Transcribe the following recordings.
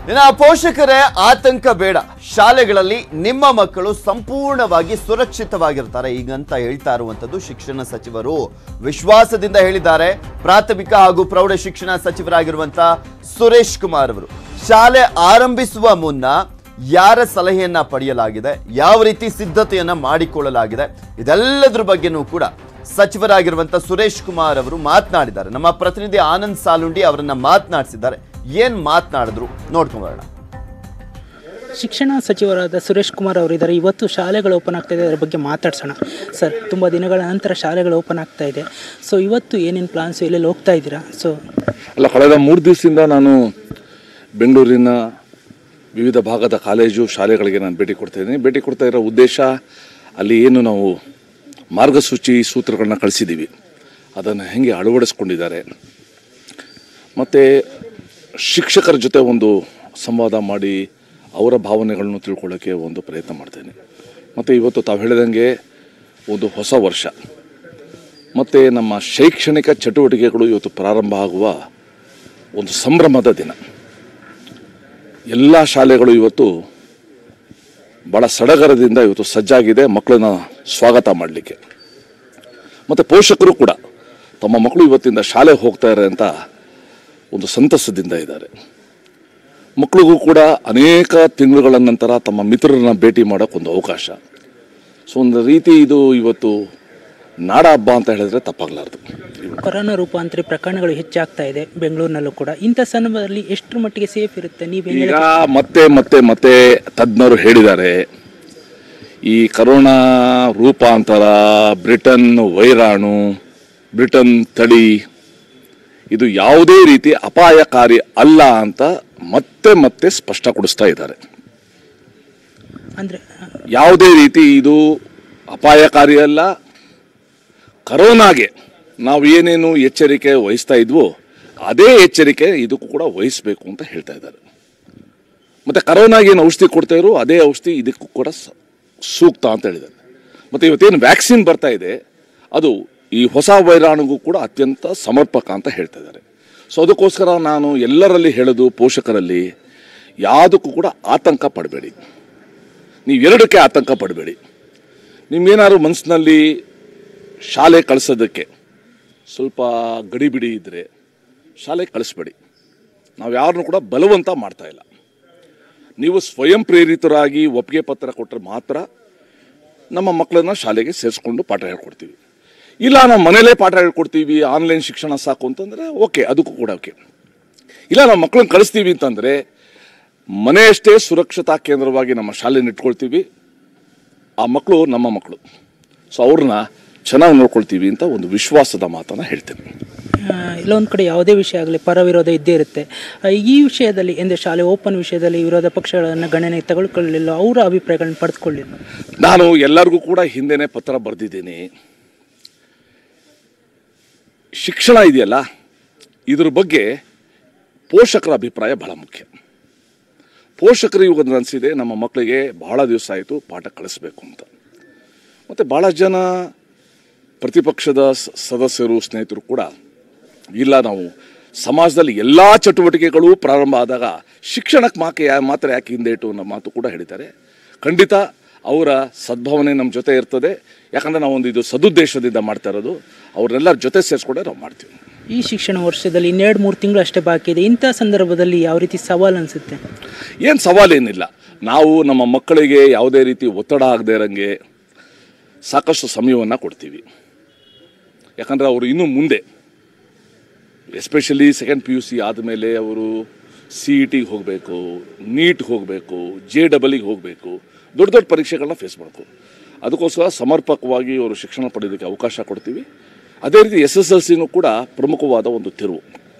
ಇನ್ನು ಪೋಷಕರೇ ಆತಂಕ ಬೇಡ, ಶಾಲೆಗಳಲ್ಲಿ ನಿಮ್ಮ ಮಕ್ಕಳು ಸಂಪೂರ್ಣವಾಗಿ ಸುರಕ್ಷಿತವಾಗಿರ್ತಾರೆ ಈಗಂತ ಹೇಳ್ತಾ ಇರುವಂತದ್ದು ಶಿಕ್ಷಣ ಸಚಿವರು ವಿಶ್ವಾಸದಿಂದ ಹೇಳಿದ್ದಾರೆ. ಪ್ರಾಥಮಿಕ ಹಾಗೂ ಪ್ರೌಢ ಶಿಕ್ಷಣ ಸಚಿವರಾಗಿರುವಂತ ಸುರೇಶ್ ಕುಮಾರ್ ಅವರು ಶಾಲೆ ಆರಂಭಿಸುವ ಮುನ್ನ ಯಾರ ಸಲಹೆಯನ್ನ ಪಡೆಯಲಾಗಿದೆ, ಯಾವ ರೀತಿ ಸಿದ್ಧತೆಯನ್ನ ಮಾಡಿಕೊಳ್ಳಲಾಗಿದೆ, ಇದೆಲ್ಲದರ ಬಗ್ಗೆನೂ ಕೂಡ ಸಚಿವರಾಗಿರುವಂತ ಸುರೇಶ್ ಕುಮಾರ್ ಅವರು ಮಾತನಾಡಿದ್ದಾರೆ. ನಮ್ಮ ಪ್ರತಿನಿಧಿ ಆನಂದ್ ಸಾಲುಂಡಿ ಅವರನ್ನ ಮಾತನಾಡಿಸಿದ್ದಾರೆ. ಏನ್ ಮಾತನಾಡಿದ್ರು ನೋಡ್ಕೊಂಡು ಬರೋಣ. ಶಿಕ್ಷಣ ಸಚಿವರಾದ ಸುರೇಶ್ ಕುಮಾರ್ ಅವರು ಇದ್ದಾರೆ. ಇವತ್ತು ಶಾಲೆಗಳು ಓಪನ್ ಆಗ್ತಾ ಇದೆ, ಅದರ ಬಗ್ಗೆ ಮಾತಾಡ್ಸೋಣ. ಸರ್, ತುಂಬ ದಿನಗಳ ನಂತರ ಶಾಲೆಗಳು ಓಪನ್ ಆಗ್ತಾ ಇದೆ. ಸೊ ಇವತ್ತು ಏನೇನು ಪ್ಲಾನ್ಸ್, ಎಲ್ಲೆಲ್ಲಿ ಹೋಗ್ತಾ ಇದ್ದೀರಾ? ಸೊ ಅಲ್ಲ, ಕಳೆದ 3 ದಿವಸದಿಂದ ನಾನು ಬೆಂಗಳೂರಿನ ವಿವಿಧ ಭಾಗದ ಕಾಲೇಜು ಶಾಲೆಗಳಿಗೆ ನಾನು ಭೇಟಿ ಕೊಡ್ತಾ ಇರೋ ಉದ್ದೇಶ, ಅಲ್ಲಿ ಏನು ನಾವು ಮಾರ್ಗಸೂಚಿ ಸೂತ್ರಗಳನ್ನ ಕಳಿಸಿದ್ದೀವಿ ಅದನ್ನು ಹೆಂಗೆ ಅಳವಡಿಸ್ಕೊಂಡಿದ್ದಾರೆ, ಮತ್ತು ಶಿಕ್ಷಕರ ಜೊತೆ ಒಂದು ಸಂವಾದ ಮಾಡಿ ಅವರ ಭಾವನೆಗಳನ್ನು ತಿಳ್ಕೊಳ್ಳೋಕ್ಕೆ ಒಂದು ಪ್ರಯತ್ನ ಮಾಡ್ತೇನೆ. ಮತ್ತು ಇವತ್ತು ತಾವು ಹೇಳಿದಂಗೆ ಒಂದು ಹೊಸ ವರ್ಷ ಮತ್ತು ನಮ್ಮ ಶೈಕ್ಷಣಿಕ ಚಟುವಟಿಕೆಗಳು ಇವತ್ತು ಪ್ರಾರಂಭ ಆಗುವ ಒಂದು ಸಂಭ್ರಮದ ದಿನ. ಎಲ್ಲ ಶಾಲೆಗಳು ಇವತ್ತು ಭಾಳ ಸಡಗರದಿಂದ ಇವತ್ತು ಸಜ್ಜಾಗಿದೆ ಮಕ್ಕಳನ್ನ ಸ್ವಾಗತ ಮಾಡಲಿಕ್ಕೆ. ಮತ್ತು ಪೋಷಕರು ಕೂಡ ತಮ್ಮ ಮಕ್ಕಳು ಇವತ್ತಿಂದ ಶಾಲೆಗೆ ಹೋಗ್ತಾರೆ ಅಂತ ಒಂದು ಸಂತಸದಿಂದ ಇದ್ದಾರೆ. ಮಕ್ಕಳಿಗೂ ಕೂಡ ಅನೇಕ ತಿಂಗಳುಗಳ ನಂತರ ತಮ್ಮ ಮಿತ್ರರನ್ನ ಭೇಟಿ ಮಾಡೋಕ್ಕೊಂದು ಅವಕಾಶ. ಸೊ ಒಂದು ರೀತಿ ಇದು ಇವತ್ತು ನಾಡ ಹಬ್ಬ ಅಂತ ಹೇಳಿದ್ರೆ ತಪ್ಪಾಗಲಾರ್ದು. ಕೊರೋನಾ ರೂಪಾಂತರಿ ಪ್ರಕರಣಗಳು ಹೆಚ್ಚಾಗ್ತಾ ಇದೆ ಬೆಂಗಳೂರಿನಲ್ಲೂ ಕೂಡ. ಇಂಥ ಸಂದರ್ಭದಲ್ಲಿ ಎಷ್ಟರ ಮಟ್ಟಿಗೆ ಸೇಫ್ ಇರುತ್ತೆ? ಈಗ ಮತ್ತೆ ತಜ್ಞರು ಹೇಳಿದ್ದಾರೆ, ಈ ಕರೋನಾ ರೂಪಾಂತರ, ಬ್ರಿಟನ್ ವೈರಾಣು, ಬ್ರಿಟನ್ ತಳಿ ಇದು ಯಾವುದೇ ರೀತಿ ಅಪಾಯಕಾರಿ ಅಲ್ಲ ಅಂತ ಮತ್ತೆ ಸ್ಪಷ್ಟಪಡಿಸ್ತಾ ಇದ್ದಾರೆ. ಅಂದರೆ ಯಾವುದೇ ರೀತಿ ಇದು ಅಪಾಯಕಾರಿ ಅಲ್ಲ. ಕರೋನಾಗೆ ನಾವು ಏನೇನು ಎಚ್ಚರಿಕೆ ವಹಿಸ್ತಾ ಇದ್ವೋ ಅದೇ ಎಚ್ಚರಿಕೆ ಇದಕ್ಕೂ ಕೂಡ ವಹಿಸಬೇಕು ಅಂತ ಹೇಳ್ತಾ ಇದ್ದಾರೆ. ಮತ್ತು ಕರೋನಾಗೆ ಏನು ಔಷಧಿ ಕೊಡ್ತಾ ಇರೋ ಅದೇ ಔಷಧಿ ಇದಕ್ಕೂ ಕೂಡ ಸೂಕ್ತ ಅಂತ ಹೇಳಿದ್ದಾರೆ. ಮತ್ತು ಇವತ್ತೇನು ವ್ಯಾಕ್ಸಿನ್ ಬರ್ತಾ ಇದೆ ಅದು ಈ ಹೊಸ ವೈರಾಣುಗೂ ಕೂಡ ಅತ್ಯಂತ ಸಮರ್ಪಕ ಅಂತ ಹೇಳ್ತಾ ಇದ್ದಾರೆ. ಸೊ ಅದಕ್ಕೋಸ್ಕರ ನಾನು ಎಲ್ಲರಲ್ಲಿ ಹೇಳೋದು, ಪೋಷಕರಲ್ಲಿ ಯಾವುದಕ್ಕೂ ಕೂಡ ಆತಂಕ ಪಡಬೇಡಿ. ನೀವು ಎರಡಕ್ಕೆ ಆತಂಕ ಪಡಬೇಡಿ. ನಿಮ್ಗೇನಾದ್ರು ಮನಸ್ಸಿನಲ್ಲಿ ಶಾಲೆ ಕಳಿಸೋದಕ್ಕೆ ಸ್ವಲ್ಪ ಗಡಿಬಿಡಿ ಇದ್ದರೆ ಶಾಲೆಗೆ ಕಳಿಸ್ಬೇಡಿ. ನಾವು ಯಾರನ್ನೂ ಕೂಡ ಬಲವಂತ ಮಾಡ್ತಾ ಇಲ್ಲ. ನೀವು ಸ್ವಯಂ ಪ್ರೇರಿತರಾಗಿ ಒಪ್ಪಿಗೆ ಪತ್ರ ಕೊಟ್ಟರೆ ಮಾತ್ರ ನಮ್ಮ ಮಕ್ಕಳನ್ನ ಶಾಲೆಗೆ ಸೇರಿಸ್ಕೊಂಡು ಪಾಠ ಹೇಳ್ಕೊಡ್ತೀವಿ. ಇಲ್ಲ ನಾವು ಮನೇಲೇ ಪಾಠ ಹೇಳ್ಕೊಡ್ತೀವಿ, ಆನ್ಲೈನ್ ಶಿಕ್ಷಣ ಸಾಕು ಅಂತಂದರೆ ಓಕೆ, ಅದಕ್ಕೂ ಕೂಡ ಓಕೆ. ಇಲ್ಲ ನಾವು ಮಕ್ಕಳನ್ನ ಕಳಿಸ್ತೀವಿ ಅಂತಂದರೆ ಮನೆಯಷ್ಟೇ ಸುರಕ್ಷತಾ ಕೇಂದ್ರವಾಗಿ ನಮ್ಮ ಶಾಲೆನ ಇಟ್ಕೊಳ್ತೀವಿ. ಆ ಮಕ್ಕಳು ನಮ್ಮ ಮಕ್ಕಳು, ಸೊ ಅವ್ರನ್ನ ಚೆನ್ನಾಗಿ ನೋಡ್ಕೊಳ್ತೀವಿ ಅಂತ ಒಂದು ವಿಶ್ವಾಸದ ಮಾತನ್ನು ಹೇಳ್ತೇನೆ. ಇಲ್ಲೊಂದು ಕಡೆ ಯಾವುದೇ ವಿಷಯ ಆಗಲಿ ಪರ ವಿರೋಧ ಇದ್ದೇ ಇರುತ್ತೆ. ಈ ವಿಷಯದಲ್ಲಿ ಎಂದು ಶಾಲೆ ಓಪನ್ ವಿಷಯದಲ್ಲಿ ವಿರೋಧ ಪಕ್ಷಗಳನ್ನು ಗಣನೆಗೆ ತೆಗೆದುಕೊಳ್ಳಲಿಲ್ಲ, ಅವರ ಅಭಿಪ್ರಾಯಗಳನ್ನ ಪಡೆದುಕೊಳ್ಳಿಲ್ಲ. ನಾನು ಎಲ್ಲರಿಗೂ ಕೂಡ ಹಿಂದೆನೇ ಪತ್ರ ಬರೆದಿದ್ದೀನಿ. ಶಿಕ್ಷಣ ಇದೆಯಲ್ಲ, ಇದ್ರ ಬಗ್ಗೆ ಪೋಷಕರ ಅಭಿಪ್ರಾಯ ಬಹಳ ಮುಖ್ಯ. ಪೋಷಕರು ಇವಾಗ ಅನಿಸಿದೆ, ನಮ್ಮ ಮಕ್ಕಳಿಗೆ ಬಹಳ ದಿವಸ ಆಯಿತು ಪಾಠ ಕಳಿಸ್ಬೇಕು ಅಂತ. ಮತ್ತು ಭಾಳ ಜನ ಪ್ರತಿಪಕ್ಷದ ಸದಸ್ಯರು, ಸ್ನೇಹಿತರು ಕೂಡ ಇಲ್ಲ, ನಾವು ಸಮಾಜದಲ್ಲಿ ಎಲ್ಲ ಚಟುವಟಿಕೆಗಳು ಪ್ರಾರಂಭ ಆದಾಗ ಶಿಕ್ಷಣಕ್ಕೆ ಮಾತ್ರ ಯಾಕೆ ಹಿಂದೇಟು ಅನ್ನೋ ಮಾತು ಕೂಡ ಹೇಳಿದ್ದಾರೆ. ಖಂಡಿತ ಅವರ ಸದ್ಭಾವನೆ ನಮ್ಮ ಜೊತೆ ಇರ್ತದೆ. ಯಾಕಂದರೆ ನಾವೊಂದು ಇದು ಸದುದ್ದೇಶದಿಂದ ಮಾಡ್ತಾ ಇರೋದು. ಅವ್ರನ್ನೆಲ್ಲರ ಜೊತೆ ಸೇರಿಸ್ಕೊಂಡೆ ನಾವು ಮಾಡ್ತೀವಿ. ಈ ಶಿಕ್ಷಣ ವರ್ಷದಲ್ಲಿ 2-3 ತಿಂಗಳು ಅಷ್ಟೇ ಬಾಕಿ ಇದೆ. ಇಂಥ ಸಂದರ್ಭದಲ್ಲಿ ಯಾವ ರೀತಿ ಸವಾಲು ಅನಿಸುತ್ತೆ? ಏನು ಸವಾಲೇನಿಲ್ಲ. ನಾವು ನಮ್ಮ ಮಕ್ಕಳಿಗೆ ಯಾವುದೇ ರೀತಿ ಒತ್ತಡ ಆಗದೆ ಇರೋಂಗೆ ಸಾಕಷ್ಟು ಸಮಯವನ್ನು ಕೊಡ್ತೀವಿ. ಯಾಕಂದರೆ ಅವರು ಇನ್ನೂ ಮುಂದೆ, ಎಸ್ಪೆಷಲಿ ಸೆಕೆಂಡ್ PUC ಆದಮೇಲೆ ಅವರು CETಗೆ ಹೋಗಬೇಕು, ನೀಟ್ ಹೋಗಬೇಕು, JEEಗೆ ಹೋಗಬೇಕು, ದೊಡ್ಡ ಪರೀಕ್ಷೆಗಳನ್ನ ಫೇಸ್ ಮಾಡಬೇಕು. ಅದಕ್ಕೋಸ್ಕರ ಸಮರ್ಪಕವಾಗಿ ಅವರು ಶಿಕ್ಷಣ ಪಡೆಯೋದಕ್ಕೆ ಅವಕಾಶ ಕೊಡ್ತೀವಿ. ಅದೇ ರೀತಿ SSLCನೂ ಕೂಡ ಪ್ರಮುಖವಾದ ಒಂದು ತಿರುವು.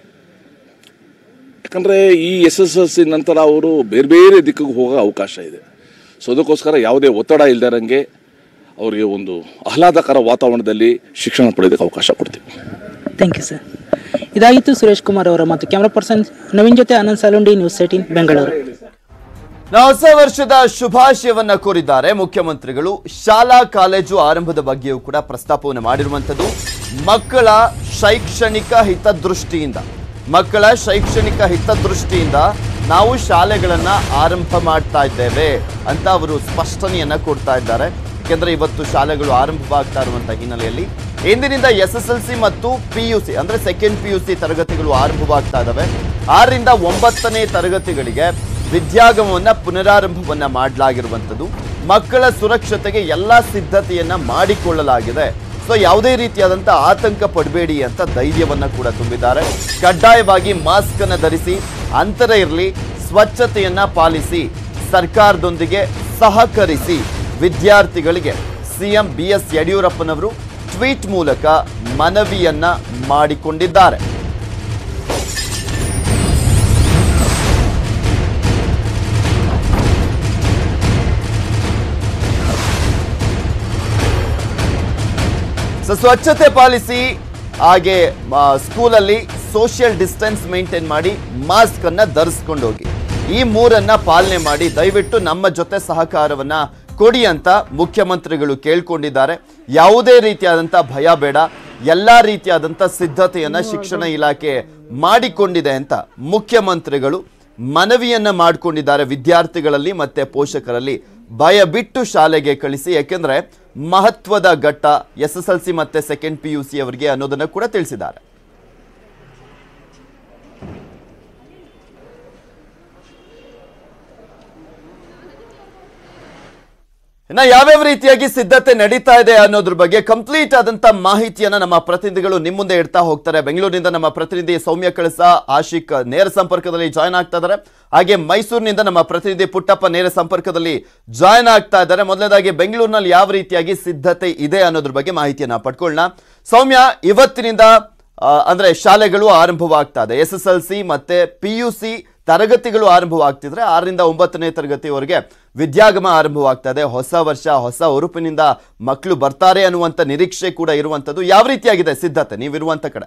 ಯಾಕಂದರೆ ಈ SSLC ನಂತರ ಅವರು ಬೇರೆ ಬೇರೆ ದಿಕ್ಕಿಗೆ ಹೋಗೋ ಅವಕಾಶ ಇದೆ. ಸೊ ಅದಕ್ಕೋಸ್ಕರ ಯಾವುದೇ ಒತ್ತಡ ಇಲ್ಲದಂಗೆ ಅವರಿಗೆ ಒಂದು ಆಹ್ಲಾದಕರ ವಾತಾವರಣದಲ್ಲಿ ಶಿಕ್ಷಣ ಪಡೆಯೋದಕ್ಕೆ ಅವಕಾಶ ಕೊಡ್ತೀವಿ. Thank you sir. ಇದಾಗಿತ್ತು ಸುರೇಶ್ ಕುಮಾರ್ ಅವರ ಮತ್ತು ಕ್ಯಾಮ್ರಾ ಪರ್ಸನ್ ನವೀನ್ ಜೊತೆ ಆನಂದ್ ಸಾಲುಂಡಿ, News18 ಬೆಂಗಳೂರು. ಹೊಸ ವರ್ಷದ ಶುಭಾಶಯವನ್ನ ಕೋರಿದ್ದಾರೆ ಮುಖ್ಯಮಂತ್ರಿಗಳು. ಶಾಲಾ ಕಾಲೇಜು ಆರಂಭದ ಬಗ್ಗೆಯೂ ಕೂಡ ಪ್ರಸ್ತಾಪವನ್ನು ಮಾಡಿರುವಂಥದ್ದು. ಮಕ್ಕಳ ಶೈಕ್ಷಣಿಕ ಹಿತದೃಷ್ಟಿಯಿಂದ ನಾವು ಶಾಲೆಗಳನ್ನ ಆರಂಭ ಮಾಡ್ತಾ ಇದ್ದೇವೆ ಅಂತ ಅವರು ಸ್ಪಷ್ಟನೆಯನ್ನ ಕೊಡ್ತಾ ಇದ್ದಾರೆ. ಯಾಕೆಂದ್ರೆ ಇವತ್ತು ಶಾಲೆಗಳು ಆರಂಭವಾಗ್ತಾ ಇರುವಂತಹ ಹಿನ್ನೆಲೆಯಲ್ಲಿ ಇಂದಿನಿಂದ SSLC ಮತ್ತು PUC ಅಂದ್ರೆ ಸೆಕೆಂಡ್ PUC ತರಗತಿಗಳು ಆರಂಭವಾಗ್ತಾ ಇದ್ದಾವೆ. 6ರಿಂದ 9ನೇ ತರಗತಿಗಳಿಗೆ ವಿದ್ಯಾಗಮವನ್ನ ಪುನರಾರಂಭವನ್ನ ಮಾಡಲಾಗಿರುವಂಥದ್ದು. ಮಕ್ಕಳ ಸುರಕ್ಷತೆಗೆ ಎಲ್ಲಾ ಸಿದ್ಧತೆಯನ್ನ ಮಾಡಿಕೊಳ್ಳಲಾಗಿದೆ. ಸೊ ಯಾವುದೇ ರೀತಿಯಾದಂಥ ಆತಂಕ ಪಡಬೇಡಿ ಅಂತ ಧೈರ್ಯವನ್ನ ಕೂಡ ತುಂಬಿದ್ದಾರೆ. ಕಡ್ಡಾಯವಾಗಿ ಮಾಸ್ಕ್ ಅನ್ನು ಧರಿಸಿ, ಅಂತರ ಇರಲಿ, ಸ್ವಚ್ಛತೆಯನ್ನ ಪಾಲಿಸಿ, ಸರ್ಕಾರದೊಂದಿಗೆ ಸಹಕರಿಸಿ ವಿದ್ಯಾರ್ಥಿಗಳಿಗೆ ಸಿಎಂ BS ಯಡಿಯೂರಪ್ಪನವರು ಟ್ವೀಟ್ ಮೂಲಕ ಮನವಿಯನ್ನ ಮಾಡಿಕೊಂಡಿದ್ದಾರೆ. ಸ್ವಚ್ಛತೆ ಪಾಲಿಸಿ, ಹಾಗೆ ಸ್ಕೂಲಲ್ಲಿ ಸೋಷಿಯಲ್ ಡಿಸ್ಟೆನ್ಸ್ ಮೇಂಟೈನ್ ಮಾಡಿ, ಮಾಸ್ಕ್ ಅನ್ನ ಧರಿಸ್ಕೊಂಡು ಹೋಗಿ. ಈ ಮೂರನ್ನ ಪಾಲನೆ ಮಾಡಿ ದಯವಿಟ್ಟು ನಮ್ಮ ಜೊತೆ ಸಹಕಾರವನ್ನ ಕೊಡಿ ಅಂತ ಮುಖ್ಯಮಂತ್ರಿಗಳು ಕೇಳ್ಕೊಂಡಿದ್ದಾರೆ. ಯಾವುದೇ ರೀತಿಯಾದಂಥ ಭಯ ಬೇಡ, ಎಲ್ಲಾ ರೀತಿಯಾದಂಥ ಸಿದ್ಧತೆಯನ್ನ ಶಿಕ್ಷಣ ಇಲಾಖೆ ಮಾಡಿಕೊಂಡಿದೆ ಅಂತ ಮುಖ್ಯಮಂತ್ರಿಗಳು ಮನವಿಯನ್ನ ಮಾಡಿಕೊಂಡಿದ್ದಾರೆ. ವಿದ್ಯಾರ್ಥಿಗಳಲ್ಲಿ ಮತ್ತೆ ಪೋಷಕರಲ್ಲಿ ಭಯ ಬಿಟ್ಟು ಶಾಲೆಗೆ ಕಳಿಸಿ, ಯಾಕೆಂದ್ರೆ ಮಹತ್ವದ ಘಟ್ಟ SSLC ಮತ್ತೆ ಸೆಕೆಂಡ್ PUC ಅವರಿಗೆ ಅನ್ನೋದನ್ನ ಕೂಡ ತಿಳಿಸಿದ್ದಾರೆ. ಇನ್ನು ಯಾವ್ಯಾವ ರೀತಿಯಾಗಿ ಸಿದ್ಧತೆ ನಡೀತಾ ಇದೆ ಅನ್ನೋದ್ರ ಬಗ್ಗೆ ಕಂಪ್ಲೀಟ್ ಆದಂತ ಮಾಹಿತಿಯನ್ನ ನಮ್ಮ ಪ್ರತಿನಿಧಿಗಳು ನಿಮ್ಮ ಮುಂದೆ ಇಡ್ತಾ ಹೋಗ್ತಾರೆ. ಬೆಂಗಳೂರಿನಿಂದ ನಮ್ಮ ಪ್ರತಿನಿಧಿ ಸೌಮ್ಯ ಕಳಸ, ಆಶಿಕ್ ನೇರ ಸಂಪರ್ಕದಲ್ಲಿ ಜಾಯ್ನ್ ಆಗ್ತಾ ಇದ್ದಾರೆ. ಹಾಗೆ ಮೈಸೂರಿನಿಂದ ನಮ್ಮ ಪ್ರತಿನಿಧಿ ಪುಟ್ಟಪ್ಪ ನೇರ ಸಂಪರ್ಕದಲ್ಲಿ ಜಾಯ್ನ್ ಆಗ್ತಾ ಇದ್ದಾರೆ. ಮೊದಲನೇದಾಗಿ ಬೆಂಗಳೂರಿನಲ್ಲಿ ಯಾವ ರೀತಿಯಾಗಿ ಸಿದ್ಧತೆ ಇದೆ ಅನ್ನೋದ್ರ ಬಗ್ಗೆ ಮಾಹಿತಿಯನ್ನ ಪಡ್ಕೊಳ್ಳೋಣ. ಸೌಮ್ಯ, ಇವತ್ತಿನಿಂದ ಅಂದ್ರೆ ಶಾಲೆಗಳು ಆರಂಭವಾಗ್ತಾ ಇದೆ. SSLC ಮತ್ತೆ PUC ತರಗತಿಗಳು ಆರಂಭವಾಗ್ತಿದ್ರೆ 6ರಿಂದ 9ನೇ ತರಗತಿವರೆಗೆ ವಿದ್ಯಾಗಮ ಆರಂಭವಾಗ್ತಾ ಇದೆ. ಹೊಸ ವರ್ಷ, ಹೊಸ ಉರುಪಿನಿಂದ ಮಕ್ಕಳು ಬರ್ತಾರೆ ಅನ್ನುವಂಥ ನಿರೀಕ್ಷೆ ಕೂಡ ಇರುವಂಥದ್ದು. ಯಾವ ರೀತಿಯಾಗಿದೆ ಸಿದ್ಧತೆ ನೀವಿರುವಂಥ ಕಡೆ?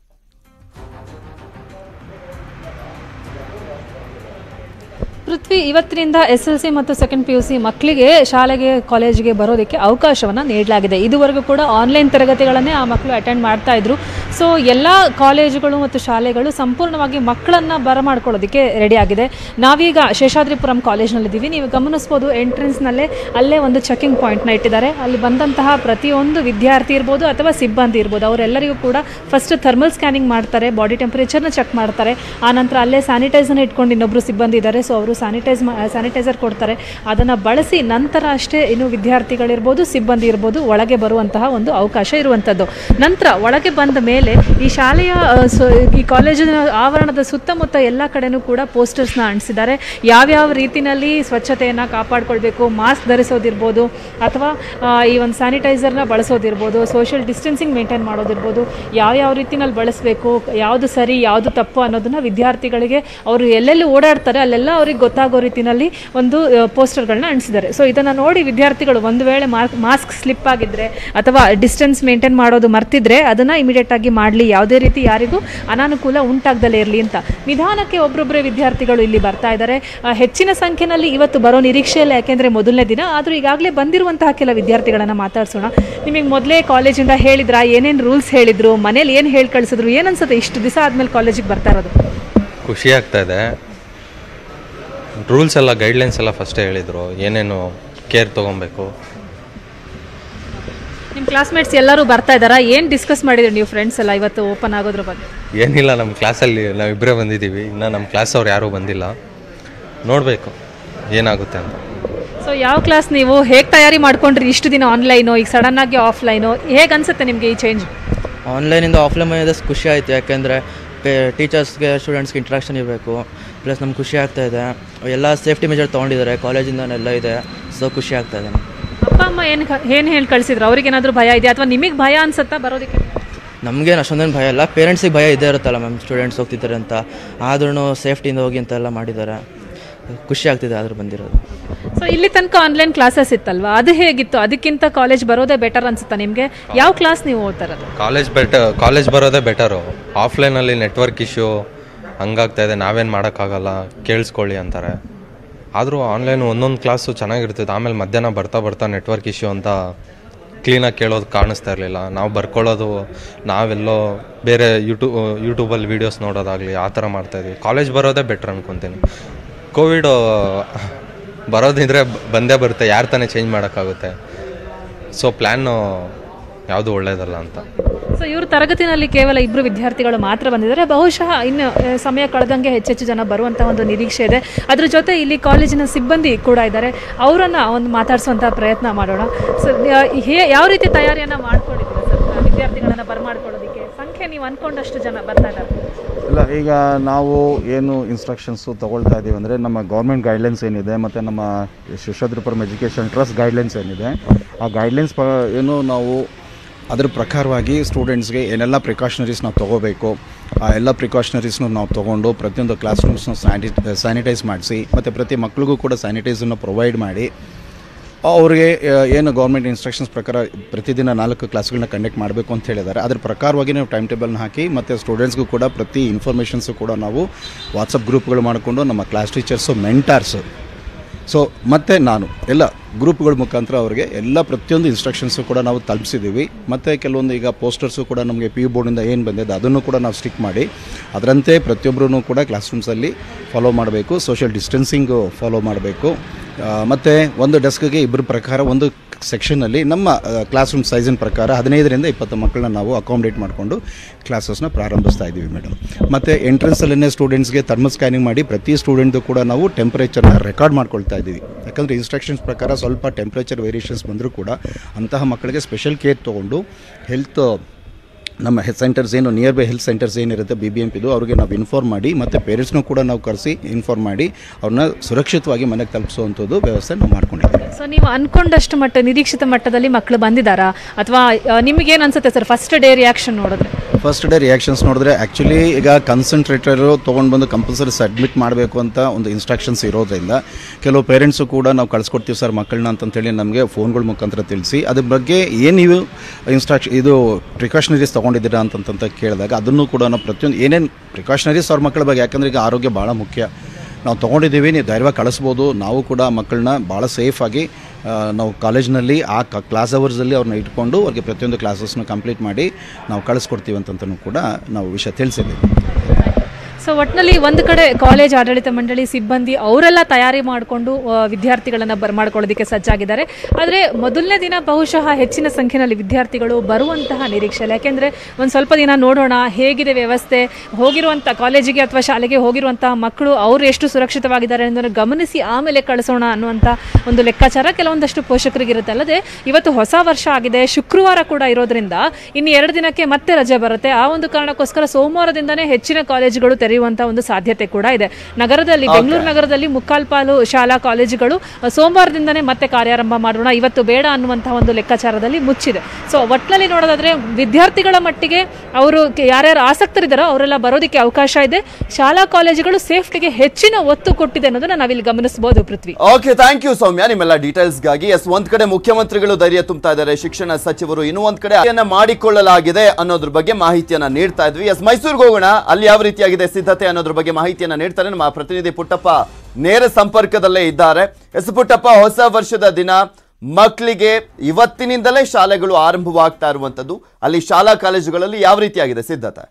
ಪೃಥ್ವಿ, ಇವತ್ತಿನಿಂದ SSLC ಮತ್ತು ಸೆಕೆಂಡ್ PUC ಮಕ್ಕಳಿಗೆ ಶಾಲೆಗೆ ಕಾಲೇಜಿಗೆ ಬರೋದಕ್ಕೆ ಅವಕಾಶವನ್ನು ನೀಡಲಾಗಿದೆ. ಇದುವರೆಗೂ ಕೂಡ ಆನ್ಲೈನ್ ತರಗತಿಗಳನ್ನೇ ಆ ಮಕ್ಕಳು ಅಟೆಂಡ್ ಮಾಡ್ತಾ ಇದ್ರು. ಸೊ ಎಲ್ಲ ಕಾಲೇಜುಗಳು ಮತ್ತು ಶಾಲೆಗಳು ಸಂಪೂರ್ಣವಾಗಿ ಮಕ್ಕಳನ್ನು ಬರಮಾಡ್ಕೊಳ್ಳೋದಕ್ಕೆ ರೆಡಿಯಾಗಿದೆ. ನಾವೀಗ ಶೇಷಾದ್ರಿಪುರಂ ಕಾಲೇಜ್ನಲ್ಲಿದ್ದೀವಿ. ನೀವು ಗಮನಿಸ್ಬೋದು, ಎಂಟ್ರೆನ್ಸ್ನಲ್ಲೇ ಅಲ್ಲೇ ಒಂದು ಚೆಕಿಂಗ್ ಪಾಯಿಂಟ್ನ ಇಟ್ಟಿದ್ದಾರೆ. ಅಲ್ಲಿ ಬಂದಂತಹ ಪ್ರತಿಯೊಂದು ವಿದ್ಯಾರ್ಥಿ ಇರ್ಬೋದು ಅಥವಾ ಸಿಬ್ಬಂದಿ ಇರ್ಬೋದು, ಅವರೆಲ್ಲರಿಗೂ ಕೂಡ ಫಸ್ಟ್ ಥರ್ಮಲ್ ಸ್ಕ್ಯಾನಿಂಗ್ ಮಾಡ್ತಾರೆ, ಬಾಡಿ ಟೆಂಪರೇಚರ್ನ ಚೆಕ್ ಮಾಡ್ತಾರೆ. ಆನಂತರ ಅಲ್ಲೇ ಸ್ಯಾನಿಟೈಸರ್ನ ಇಟ್ಕೊಂಡು ಇನ್ನೊಬ್ಬರು ಸಿಬ್ಬಂದಿ ಇದ್ದಾರೆ. ಸೊ ಅವರು ಸ್ಯಾನಿಟೈಸರ್ ಕೊಡ್ತಾರೆ. ಅದನ್ನು ಬಳಸಿ ನಂತರ ಅಷ್ಟೇ ಇನ್ನು ವಿದ್ಯಾರ್ಥಿಗಳಿರ್ಬೋದು, ಸಿಬ್ಬಂದಿ ಇರ್ಬೋದು ಒಳಗೆ ಬರುವಂತಹ ಒಂದು ಅವಕಾಶ ಇರುವಂಥದ್ದು. ನಂತರ ಒಳಗೆ ಬಂದ ಮೇಲೆ ಈ ಶಾಲೆಯ ಈ ಕಾಲೇಜಿನ ಆವರಣದ ಸುತ್ತಮುತ್ತ ಎಲ್ಲ ಕಡೆನೂ ಕೂಡ ಪೋಸ್ಟರ್ಸ್ನ ಅಂಟಿಸಿದ್ದಾರೆ. ಯಾವ್ಯಾವ ರೀತಿಯಲ್ಲಿ ಸ್ವಚ್ಛತೆಯನ್ನು ಕಾಪಾಡಿಕೊಳ್ಬೇಕು, ಮಾಸ್ಕ್ ಧರಿಸೋದಿರ್ಬೋದು ಅಥವಾ ಈ ಒಂದು ಸ್ಯಾನಿಟೈಸರ್ನ ಬಳಸೋದಿರ್ಬೋದು, ಸೋಷಿಯಲ್ ಡಿಸ್ಟೆನ್ಸಿಂಗ್ ಮೇಂಟೈನ್ ಮಾಡೋದಿರ್ಬೋದು, ಯಾವ್ಯಾವ ರೀತಿಯಲ್ಲಿ ಬಳಸಬೇಕು, ಯಾವುದು ಸರಿ ಯಾವುದು ತಪ್ಪು ಅನ್ನೋದನ್ನು ವಿದ್ಯಾರ್ಥಿಗಳಿಗೆ ಅವರು ಎಲ್ಲೆಲ್ಲಿ ಓಡಾಡ್ತಾರೆ ಅಲ್ಲೆಲ್ಲ ಅವ್ರಿಗೆ ಗೊತ್ತಾಗೋ ರೀತಿಯಲ್ಲಿ ಒಂದು ಪೋಸ್ಟರ್ಗಳನ್ನ ಅಂಟಿಸಿದ್ದಾರೆ. ಸೊ ಇದನ್ನು ನೋಡಿ ವಿದ್ಯಾರ್ಥಿಗಳು ಒಂದು ವೇಳೆ ಮಾಸ್ಕ್ ಸ್ಲಿಪ್ ಆಗಿದ್ರೆ ಅಥವಾ ಡಿಸ್ಟೆನ್ಸ್ ಮೇಂಟೈನ್ ಮಾಡೋದು ಮರ್ತಿದ್ರೆ ಅದನ್ನು ಇಮಿಡಿಯೇಟ್ ಆಗಿ ಮಾಡಲಿ, ಯಾವುದೇ ರೀತಿ ಯಾರಿಗೂ ಅನಾನುಕೂಲ ಉಂಟಾಗದಲ್ಲೇ ಇರಲಿ ಅಂತ ನಿಧಾನಕ್ಕೆ ಒಬ್ಬೊಬ್ಬರೇ ವಿದ್ಯಾರ್ಥಿಗಳು ಇಲ್ಲಿ ಬರ್ತಾ ಇದ್ದಾರೆ. ಹೆಚ್ಚಿನ ಸಂಖ್ಯೆಯಲ್ಲಿ ಇವತ್ತು ಬರೋ ನಿರೀಕ್ಷೆ ಇಲ್ಲ, ಯಾಕೆಂದರೆ ಮೊದಲನೇ ದಿನ. ಆದರೂ ಈಗಾಗಲೇ ಬಂದಿರುವಂತಹ ಕೆಲ ವಿದ್ಯಾರ್ಥಿಗಳನ್ನು ಮಾತಾಡ್ಸೋಣ. ನಿಮಗೆ ಮೊದಲೇ ಕಾಲೇಜಿಂದ ಹೇಳಿದ್ರಾ, ಏನೇನು ರೂಲ್ಸ್ ಹೇಳಿದ್ರು, ಮನೇಲಿ ಏನು ಹೇಳಿ ಕಳಿಸಿದ್ರು, ಏನನ್ಸುತ್ತೆ ಇಷ್ಟು ದಿವಸ ಆದಮೇಲೆ ಕಾಲೇಜಿಗೆ ಬರ್ತಾ ಇರೋದು? ಖುಷಿ ಆಗ್ತಾ ಇದೆ. ರೂಲ್ಸ್ ಎಲ್ಲ ಗೈಡ್ಲೈನ್ಸ್ ಎಲ್ಲ ಫಸ್ಟೇ ಹೇಳಿದರು, ಏನೇನು ಕೇರ್ ತೊಗೊಬೇಕು. ನಿಮ್ಮ ಕ್ಲಾಸ್ಮೇಟ್ಸ್ ಎಲ್ಲರೂ ಬರ್ತಾ ಇದ್ದಾರಾ? ಏನು ಡಿಸ್ಕಸ್ ಮಾಡಿದ್ರಿ ನೀವು ಫ್ರೆಂಡ್ಸ್ ಎಲ್ಲ ಇವತ್ತು ಓಪನ್ ಆಗೋದ್ರ ಬಗ್ಗೆ? ಏನಿಲ್ಲ, ನಮ್ಮ ಕ್ಲಾಸಲ್ಲಿ ನಾವಿಬ್ಬರೇ ಬಂದಿದ್ದೀವಿ, ಇನ್ನು ನಮ್ಮ ಕ್ಲಾಸವ್ರು ಯಾರೂ ಬಂದಿಲ್ಲ. ನೋಡಬೇಕು ಏನಾಗುತ್ತೆ ಅಂತ. ಸೊ ಯಾವ ಕ್ಲಾಸ್ ನೀವು ಹೇಗೆ ತಯಾರಿ ಮಾಡ್ಕೊಂಡ್ರಿ ಇಷ್ಟು ದಿನ? ಆನ್ಲೈನು, ಈಗ ಸಡನ್ನಾಗಿ ಆಫ್ಲೈನು, ಹೇಗೆ ಅನಿಸುತ್ತೆ ನಿಮಗೆ ಈ ಚೇಂಜ್? ಆನ್ಲೈನಿಂದ ಆಫ್ಲೈನ್ ಬಂದಿದ್ದ ಖುಷಿ ಆಯಿತು, ಯಾಕೆಂದರೆ ಟೀಚರ್ಸ್ಗೆ ಸ್ಟೂಡೆಂಟ್ಸ್ಗೆ ಇಂಟ್ರಾಕ್ಷನ್ ಇರಬೇಕು. ಪ್ಲಸ್ ನಮ್ಗೆ ಖುಷಿ ಆಗ್ತಾಯಿದೆ, ಎಲ್ಲ ಸೇಫ್ಟಿ ಮೆಜರ್ ತೊಗೊಂಡಿದ್ದಾರೆ, ಕಾಲೇಜಿಂದನೆಲ್ಲ ಇದೆ. ಸೊ ಖುಷಿ ಆಗ್ತಾಯಿದೆ. ಅಪ್ಪ ಅಮ್ಮ ಏನು ಹೇಳಿ ಕಳಿಸಿದ್ರು? ಅವ್ರಿಗೇನಾದರೂ ಭಯ ಇದೆಯಾ ಅಥವಾ ನಿಮಗೆ ಭಯ ಅನ್ಸುತ್ತಾ ಬರೋದಕ್ಕೆ? ನಮಗೇನು ಅಷ್ಟೊಂದೇನು ಭಯ ಇಲ್ಲ, ಪೇರೆಂಟ್ಸಿಗೆ ಭಯ ಇದ್ದೇ ಇರುತ್ತಲ್ಲ ಮ್ಯಾಮ್, ಸ್ಟೂಡೆಂಟ್ಸ್ ಹೋಗ್ತಿದ್ದಾರೆ ಅಂತ. ಆದ್ರೂ ಸೇಫ್ಟಿಯಿಂದ ಹೋಗಿ ಅಂತೆಲ್ಲ ಮಾಡಿದ್ದಾರೆ. ಖುಷಿ ಆಗ್ತಿದೆ ಆದರೂ ಬಂದಿರೋದು. ಸೊ ಇಲ್ಲಿ ತನಕ ಆನ್ಲೈನ್ ಕ್ಲಾಸಸ್ ಇತ್ತಲ್ವಾ, ಅದು ಹೇಗಿತ್ತು? ಅದಕ್ಕಿಂತ ಕಾಲೇಜ್ ಬರೋದೇ ಬೆಟರ್ ಅನ್ಸುತ್ತಾ ನಿಮಗೆ? ಯಾವ ಕ್ಲಾಸ್ ನೀವು ಓದ್ತಾ ಇರೋದು? ಕಾಲೇಜ್ ಬರೋದೇ ಬೆಟರು. ಆಫ್ಲೈನಲ್ಲಿ ನೆಟ್ವರ್ಕ್ ಇಶ್ಯೂ ಹಂಗಾಗ್ತಾ ಇದೆ, ನಾವೇನು ಮಾಡೋಕ್ಕಾಗಲ್ಲ, ಕೇಳಿಸ್ಕೊಳ್ಳಿ ಅಂತಾರೆ. ಆದರೂ ಆನ್ಲೈನ್ ಒಂದೊಂದು ಕ್ಲಾಸು ಚೆನ್ನಾಗಿರ್ತದೆ, ಆಮೇಲೆ ಮಧ್ಯಾಹ್ನ ಬರ್ತಾ ನೆಟ್ವರ್ಕ್ ಇಶ್ಯೂ ಅಂತ ಕ್ಲೀನಾಗಿ ಕೇಳೋದು ಕಾಣಿಸ್ತಾ ಇರಲಿಲ್ಲ. ನಾವು ಬರ್ಕೊಳ್ಳೋದು ನಾವೆಲ್ಲೋ ಬೇರೆ ಯೂಟ್ಯೂಬಲ್ಲಿ ವೀಡಿಯೋಸ್ ನೋಡೋದಾಗಲಿ ಆ ಥರ ಮಾಡ್ತಾಯಿದ್ವಿ. ಕಾಲೇಜ್ ಬರೋದೇ ಬೆಟ್ರ್ ಅನ್ಕೊತೀನಿ. ಕೋವಿಡ್ ಬರೋದಿದ್ರೆ ಬಂದೇ ಬರುತ್ತೆ, ಯಾರು ತಾನೇ ಚೇಂಜ್ ಮಾಡೋಕ್ಕಾಗುತ್ತೆ. ಸೊ ಪ್ಲ್ಯಾನು ಯಾವುದು ಒಳ್ಳೆಯದಲ್ಲ ಅಂತ. ಸೊ ಇವರು ತರಗತಿನಲ್ಲಿ ಕೇವಲ 2 ವಿದ್ಯಾರ್ಥಿಗಳು ಮಾತ್ರ ಬಂದಿದ್ದಾರೆ. ಬಹುಶಃ ಇನ್ನು ಸಮಯ ಕಳೆದಂಗೆ ಹೆಚ್ಚೆಚ್ಚು ಜನ ಬರುವಂಥ ಒಂದು ನಿರೀಕ್ಷೆ ಇದೆ. ಅದ್ರ ಜೊತೆ ಇಲ್ಲಿ ಕಾಲೇಜಿನ ಸಿಬ್ಬಂದಿ ಕೂಡ ಇದ್ದಾರೆ, ಅವರನ್ನು ಒಂದು ಮಾತಾಡಿಸುವಂಥ ಪ್ರಯತ್ನ ಮಾಡೋಣ. ಸೊ ಯಾವ ರೀತಿ ತಯಾರಿಯನ್ನು ಮಾಡ್ಕೊಂಡಿದ್ದೀರಾ ಸರ್ ವಿದ್ಯಾರ್ಥಿಗಳನ್ನು ಬರಮಾಡ್ಕೊಳ್ಳೋದಕ್ಕೆ? ಸಂಖ್ಯೆ ನೀವು ಅಂದ್ಕೊಂಡಷ್ಟು ಜನ ಬರ್ತಾ ಇದ್ದಾರೆ? ಇಲ್ಲ, ಈಗ ನಾವು ಏನು ಇನ್ಸ್ಟ್ರಕ್ಷನ್ಸು ತೊಗೊಳ್ತಾ ಇದ್ದೀವಿ ಅಂದರೆ ನಮ್ಮ ಗೌರ್ಮೆಂಟ್ ಗೈಡ್ಲೈನ್ಸ್ ಏನಿದೆ ಮತ್ತು ನಮ್ಮ ಶಿಷ್ಯದ್ರಪುರಂ ಎಜುಕೇಷನ್ ಟ್ರಸ್ಟ್ ಗೈಡ್ಲೈನ್ಸ್ ಏನಿದೆ, ಆ ಗೈಡ್ಲೈನ್ಸ್ ಏನು ನಾವು ಅದ್ರ ಪ್ರಕಾರವಾಗಿ ಸ್ಟೂಡೆಂಟ್ಸ್ಗೆ ಏನೆಲ್ಲ ಪ್ರಿಕಾಷನರೀಸ್ ನಾವು ತೊಗೋಬೇಕು ಆ ಎಲ್ಲ ಪ್ರಿಕಾಷನರೀಸ್ನು ನಾವು ತೊಗೊಂಡು ಪ್ರತಿಯೊಂದು ಕ್ಲಾಸ್ ರೂಮ್ಸ್ನ ಸ್ಯಾನಿಟೈಸ್ ಮಾಡಿಸಿ ಮತ್ತು ಪ್ರತಿ ಮಕ್ಳಿಗೂ ಕೂಡ ಸ್ಯಾನಿಟೈಸನ್ನು ಪ್ರೊವೈಡ್ ಮಾಡಿ ಅವ್ರಿಗೆ ಏನು ಗೌರ್ಮೆಂಟ್ ಇನ್ಸ್ಟ್ರಕ್ಷನ್ಸ್ ಪ್ರಕಾರ ಪ್ರತಿದಿನ 4 ಕ್ಲಾಸ್ಗಳನ್ನ ಕಂಡಕ್ಟ್ ಮಾಡಬೇಕು ಅಂತ ಹೇಳಿದ್ದಾರೆ. ಅದ್ರ ಪ್ರಕಾರವಾಗಿ ನಾವು ಟೈಮ್ ಟೇಬಲ್ನ ಹಾಕಿ ಮತ್ತು ಸ್ಟೂಡೆಂಟ್ಸ್ಗೂ ಕೂಡ ಪ್ರತಿ ಇನ್ಫಾರ್ಮೇಷನ್ಸು ಕೂಡ ನಾವು ವಾಟ್ಸಪ್ ಗ್ರೂಪ್ಗಳು ಮಾಡಿಕೊಂಡು ನಮ್ಮ ಕ್ಲಾಸ್ ಟೀಚರ್ಸು ಮೆಂಟಾರ್ಸು ಮತ್ತು ನಾನು ಎಲ್ಲ ಗ್ರೂಪ್ಗಳ ಮುಖಾಂತರ ಅವರಿಗೆ ಎಲ್ಲ ಪ್ರತಿಯೊಂದು ಇನ್ಸ್ಟ್ರಕ್ಷನ್ಸು ಕೂಡ ನಾವು ತಲುಪಿಸಿದ್ದೀವಿ. ಮತ್ತು ಕೆಲವೊಂದು ಈಗ ಪೋಸ್ಟರ್ಸು ಕೂಡ ನಮಗೆ PU ಬೋರ್ಡಿಂದ ಏನು ಬಂದಿದೆ ಅದನ್ನು ಕೂಡ ನಾವು ಸ್ಟಿಕ್ ಮಾಡಿ ಅದರಂತೆ ಪ್ರತಿಯೊಬ್ಬರೂ ಕೂಡ ಕ್ಲಾಸ್ ರೂಮ್ಸಲ್ಲಿ ಫಾಲೋ ಮಾಡಬೇಕು, ಸೋಷಿಯಲ್ ಡಿಸ್ಟೆನ್ಸಿಂಗು ಫಾಲೋ ಮಾಡಬೇಕು. ಮತ್ತು ಒಂದು ಡೆಸ್ಕ್ಗೆ 2 ಪ್ರಕಾರ ಒಂದು ಸೆಕ್ಷನಲ್ಲಿ ನಮ್ಮ ಕ್ಲಾಸ್ ರೂಮ್ ಸೈಜಿನ ಪ್ರಕಾರ 15ರಿಂದ 20 ಮಕ್ಕಳನ್ನ ನಾವು ಅಕಾಮಿಡೇಟ್ ಮಾಡಿಕೊಂಡು ಕ್ಲಾಸಸ್ನ ಪ್ರಾರಂಭಿಸ್ತಾ ಇದ್ದೀವಿ ಮೇಡಮ್. ಮತ್ತು ಎಂಟ್ರೆನ್ಸಲ್ಲೇ ಸ್ಟೂಡೆಂಟ್ಸ್ಗೆ ಥರ್ಮಲ್ ಸ್ಕ್ಯಾನಿಂಗ್ ಮಾಡಿ ಪ್ರತಿ ಸ್ಟೂಡೆಂಟ್ದು ಕೂಡ ನಾವು ಟೆಂಪ್ರೇಚರ್ನ ರೆಕಾರ್ಡ್ ಮಾಡ್ಕೊಳ್ತಾ ಇದ್ದೀವಿ. ಯಾಕಂದರೆ ಇನ್ಸ್ಟ್ರಕ್ಷನ್ಸ್ ಪ್ರಕಾರ ಸ್ವಲ್ಪ ಟೆಂಪ್ರೇಚರ್ ವೇರಿಯೇಷನ್ಸ್ ಬಂದರೂ ಕೂಡ ಅಂತಹ ಮಕ್ಕಳಿಗೆ ಸ್ಪೆಷಲ್ ಕೇರ್ ತೊಗೊಂಡು ಹೆಲ್ತ್ ನಮ್ಮ ಹೆಲ್ತ್ ಸೆಂಟರ್ಸ್ ಏನು ನಿಯರ್ ಬೈ ಹೆಲ್ತ್ ಸೆಂಟರ್ಸ್ ಏನಿರುತ್ತೆ BBMPದು ಅವ್ರಿಗೆ ನಾವು ಇನ್ಫಾರ್ಮ್ ಮಾಡಿ ಮತ್ತು ಪೇರೆಂಟ್ಸ್ನೂ ಕೂಡ ನಾವು ಕರೆಸಿ ಇನ್ಫಾರ್ಮ್ ಮಾಡಿ ಅವ್ರನ್ನ ಸುರಕ್ಷಿತವಾಗಿ ಮನೆಗೆ ತಲುಪಿಸುವಂಥದ್ದು ವ್ಯವಸ್ಥೆ ನಾವು ಮಾಡ್ಕೊಂಡಿದ್ದೀವಿ. ಸೊ ನೀವು ಅಂದ್ಕೊಂಡಷ್ಟು ನಿರೀಕ್ಷಿತ ಮಟ್ಟದಲ್ಲಿ ಮಕ್ಕಳು ಬಂದಿದ್ದಾರಾ ಅಥವಾ ನಿಮಗೇನು ಅನ್ಸುತ್ತೆ ಸರ್ ಫಸ್ಟ್ ಡೇ ರಿಯಾಕ್ಷನ್ ನೋಡಿದ್ರೆ? ಫಸ್ಟ್ ಡೇ ರಿಯಾಕ್ಷನ್ಸ್ ನೋಡಿದ್ರೆ ಆ್ಯಕ್ಚುಲಿ ಈಗ ಕನ್ಸಂಟ್ರೇಟರು ತೊಗೊಂಡು ಬಂದು ಕಂಪಲ್ಸರಿ ಸಬ್ಮಿಟ್ ಮಾಡಬೇಕು ಅಂತ ಒಂದು ಇನ್ಸ್ಟ್ರಕ್ಷನ್ಸ್ ಇರೋದ್ರಿಂದ ಕೆಲವು ಪೇರೆಂಟ್ಸು ಕೂಡ ನಾವು ಕಳಿಸ್ಕೊಡ್ತೀವಿ ಸರ್ ಮಕ್ಕಳನ್ನ ಅಂತಂತೇಳಿ ನಮಗೆ ಫೋನ್ಗಳ ಮುಖಾಂತರ ತಿಳಿಸಿ ಅದ್ರ ಬಗ್ಗೆ ಏನು ನೀವು ಇದು ಪ್ರಿಕಾಷನರೀಸ್ ತೊಗೊಂಡಿದ್ದೀರಾ ಅಂತಂತ ಕೇಳಿದಾಗ ಅದನ್ನು ಕೂಡ ನಾವು ಪ್ರತಿಯೊಂದು ಏನೇನು ಪ್ರಿಕಾಷನರೀಸ್ ಅವ್ರ ಮಕ್ಕಳ ಬಗ್ಗೆ, ಯಾಕಂದರೆ ಈಗ ಆರೋಗ್ಯ ಭಾಳ ಮುಖ್ಯ, ನಾವು ತೊಗೊಂಡಿದ್ದೀವಿ, ನೀವು ಧೈರ್ಯವಾಗಿ ಕಳಿಸ್ಬೋದು. ನಾವು ಕೂಡ ಮಕ್ಕಳನ್ನ ಭಾಳ ಸೇಫಾಗಿ ನಾವು ಕಾಲೇಜ್ನಲ್ಲಿ ಆ ಕ್ಲಾಸ್ ಅವರ್ಸಲ್ಲಿ ಅವ್ರನ್ನ ಇಟ್ಕೊಂಡು ಅವ್ರಿಗೆ ಪ್ರತಿಯೊಂದು ಕ್ಲಾಸಸ್ನ ಕಂಪ್ಲೀಟ್ ಮಾಡಿ ನಾವು ಕಳಿಸ್ಕೊಡ್ತೀವಿ ಅಂತಂತನೂ ಕೂಡ ನಾವು ವಿಷಯ ತಿಳಿಸಿದ್ದೀವಿ. ಸೊ ಒಟ್ಟಿನಲ್ಲಿ ಒಂದು ಕಡೆ ಕಾಲೇಜ್ ಆಡಳಿತ ಮಂಡಳಿ ಸಿಬ್ಬಂದಿ ಅವರೆಲ್ಲ ತಯಾರಿ ಮಾಡಿಕೊಂಡು ವಿದ್ಯಾರ್ಥಿಗಳನ್ನು ಬರಮಾಡ್ಕೊಳ್ಳೋದಕ್ಕೆ ಸಜ್ಜಾಗಿದ್ದಾರೆ. ಆದರೆ ಮೊದಲನೇ ದಿನ ಬಹುಶಃ ಹೆಚ್ಚಿನ ಸಂಖ್ಯೆಯಲ್ಲಿ ವಿದ್ಯಾರ್ಥಿಗಳು ಬರುವಂತಹ ನಿರೀಕ್ಷೆ ಇಲ್ಲ. ಯಾಕೆಂದರೆ ಒಂದು ಸ್ವಲ್ಪ ದಿನ ನೋಡೋಣ ಹೇಗಿದೆ ವ್ಯವಸ್ಥೆ, ಹೋಗಿರುವಂಥ ಕಾಲೇಜಿಗೆ ಅಥವಾ ಶಾಲೆಗೆ ಹೋಗಿರುವಂತಹ ಮಕ್ಕಳು ಅವರು ಎಷ್ಟು ಸುರಕ್ಷಿತವಾಗಿದ್ದಾರೆ ಅನ್ನೋದನ್ನು ಗಮನಿಸಿ ಆಮೇಲೆ ಕಳಿಸೋಣ ಅನ್ನುವಂಥ ಒಂದು ಲೆಕ್ಕಾಚಾರ ಕೆಲವೊಂದಷ್ಟು ಪೋಷಕರಿಗಿರುತ್ತೆ. ಅಲ್ಲದೆ ಇವತ್ತು ಹೊಸ ವರ್ಷ ಆಗಿದೆ, ಶುಕ್ರವಾರ ಕೂಡ ಇರೋದ್ರಿಂದ ಇನ್ನು 2 ದಿನಕ್ಕೆ ಮತ್ತೆ ರಜೆ ಬರುತ್ತೆ. ಆ ಒಂದು ಕಾರಣಕ್ಕೋಸ್ಕರ ಸೋಮವಾರದಿಂದನೇ ಹೆಚ್ಚಿನ ಕಾಲೇಜುಗಳು ತೆರೆಯುವಂತ ಒಂದು ಸಾಧ್ಯತೆ ಕೂಡ ಇದೆ. ನಗರದಲ್ಲಿ ಬೆಂಗಳೂರು ನಗರದಲ್ಲಿ ಮುಕ್ಕಾಲ್ಪಾಲು ಶಾಲಾ ಕಾಲೇಜುಗಳು ಸೋಮವಾರದಿಂದನೇ ಮತ್ತೆ ಕಾರ್ಯಾರಂಭ ಮಾಡೋಣ, ಇವತ್ತು ಬೇಡ ಅನ್ನುವಂತಹ ಒಂದು ಲೆಕ್ಕಾಚಾರದಲ್ಲಿ ಮುಚ್ಚಿದೆ. ಸೊ ಒಟ್ಟಿನಲ್ಲಿ ನೋಡೋದಾದ್ರೆ ವಿದ್ಯಾರ್ಥಿಗಳ ಮಟ್ಟಿಗೆ ಅವರು ಯಾರ್ಯಾರು ಆಸಕ್ತರಿದ್ದಾರೋ ಅವರೆಲ್ಲ ಬರೋದಕ್ಕೆ ಅವಕಾಶ ಇದೆ. ಶಾಲಾ ಕಾಲೇಜುಗಳು ಸೇಫ್ಟಿಗೆ ಹೆಚ್ಚಿನ ಒತ್ತು ಕೊಟ್ಟಿದೆ ಅನ್ನೋದನ್ನ ನಾವಿಲ್ಲಿ ಗಮನಿಸಬಹುದು. Prithvi, okay, thank you Soumya ನಿಮ್ಮೆಲ್ಲ ಡೀಟೇಲ್ಸ್ಗಾಗಿ. ಒಂದ್ ಕಡೆ ಮುಖ್ಯಮಂತ್ರಿಗಳು ಧೈರ್ಯ ತುಂಬುತ್ತಾ ಇದ್ದಾರೆ, ಶಿಕ್ಷಣ ಸಚಿವರು ಇನ್ನೂ ಒಂದ್ ಕಡೆ ಮಾಡಿಕೊಳ್ಳಲಾಗಿದೆ ಅನ್ನೋದ್ರ ಬಗ್ಗೆ ಮಾಹಿತಿಯನ್ನ ನೀಡ್ತಾ ಇದ್ವಿ. ಮೈಸೂರಿಗೆ ಹೋಗೋಣ, ಅಲ್ಲಿ ಯಾವ ರೀತಿಯಾಗಿದೆ ಸಿದ್ಧತೆ ಅನ್ನೋದ್ರ ಬಗ್ಗೆ ಮಾಹಿತಿಯನ್ನ ನೀಡ್ತಾರೆ ನಮ್ಮ ಪ್ರತಿನಿಧಿ ಪುಟ್ಟಪ್ಪ ನೇರ ಸಂಪರ್ಕದಲ್ಲೇ ಇದ್ದಾರೆ. ಪುಟ್ಟಪ್ಪ, ಹೊಸ ವರ್ಷದ ದಿನ ಮಕ್ಕಳಿಗೆ ಇವತ್ತಿನಿಂದಲೇ ಶಾಲೆಗಳು ಆರಂಭವಾಗ್ತಾ ಇರುವಂತದ್ದು, ಅಲ್ಲಿ ಶಾಲಾ ಕಾಲೇಜುಗಳಲ್ಲಿ ಯಾವ ರೀತಿಯಾಗಿದೆ ಸಿದ್ಧತೆ?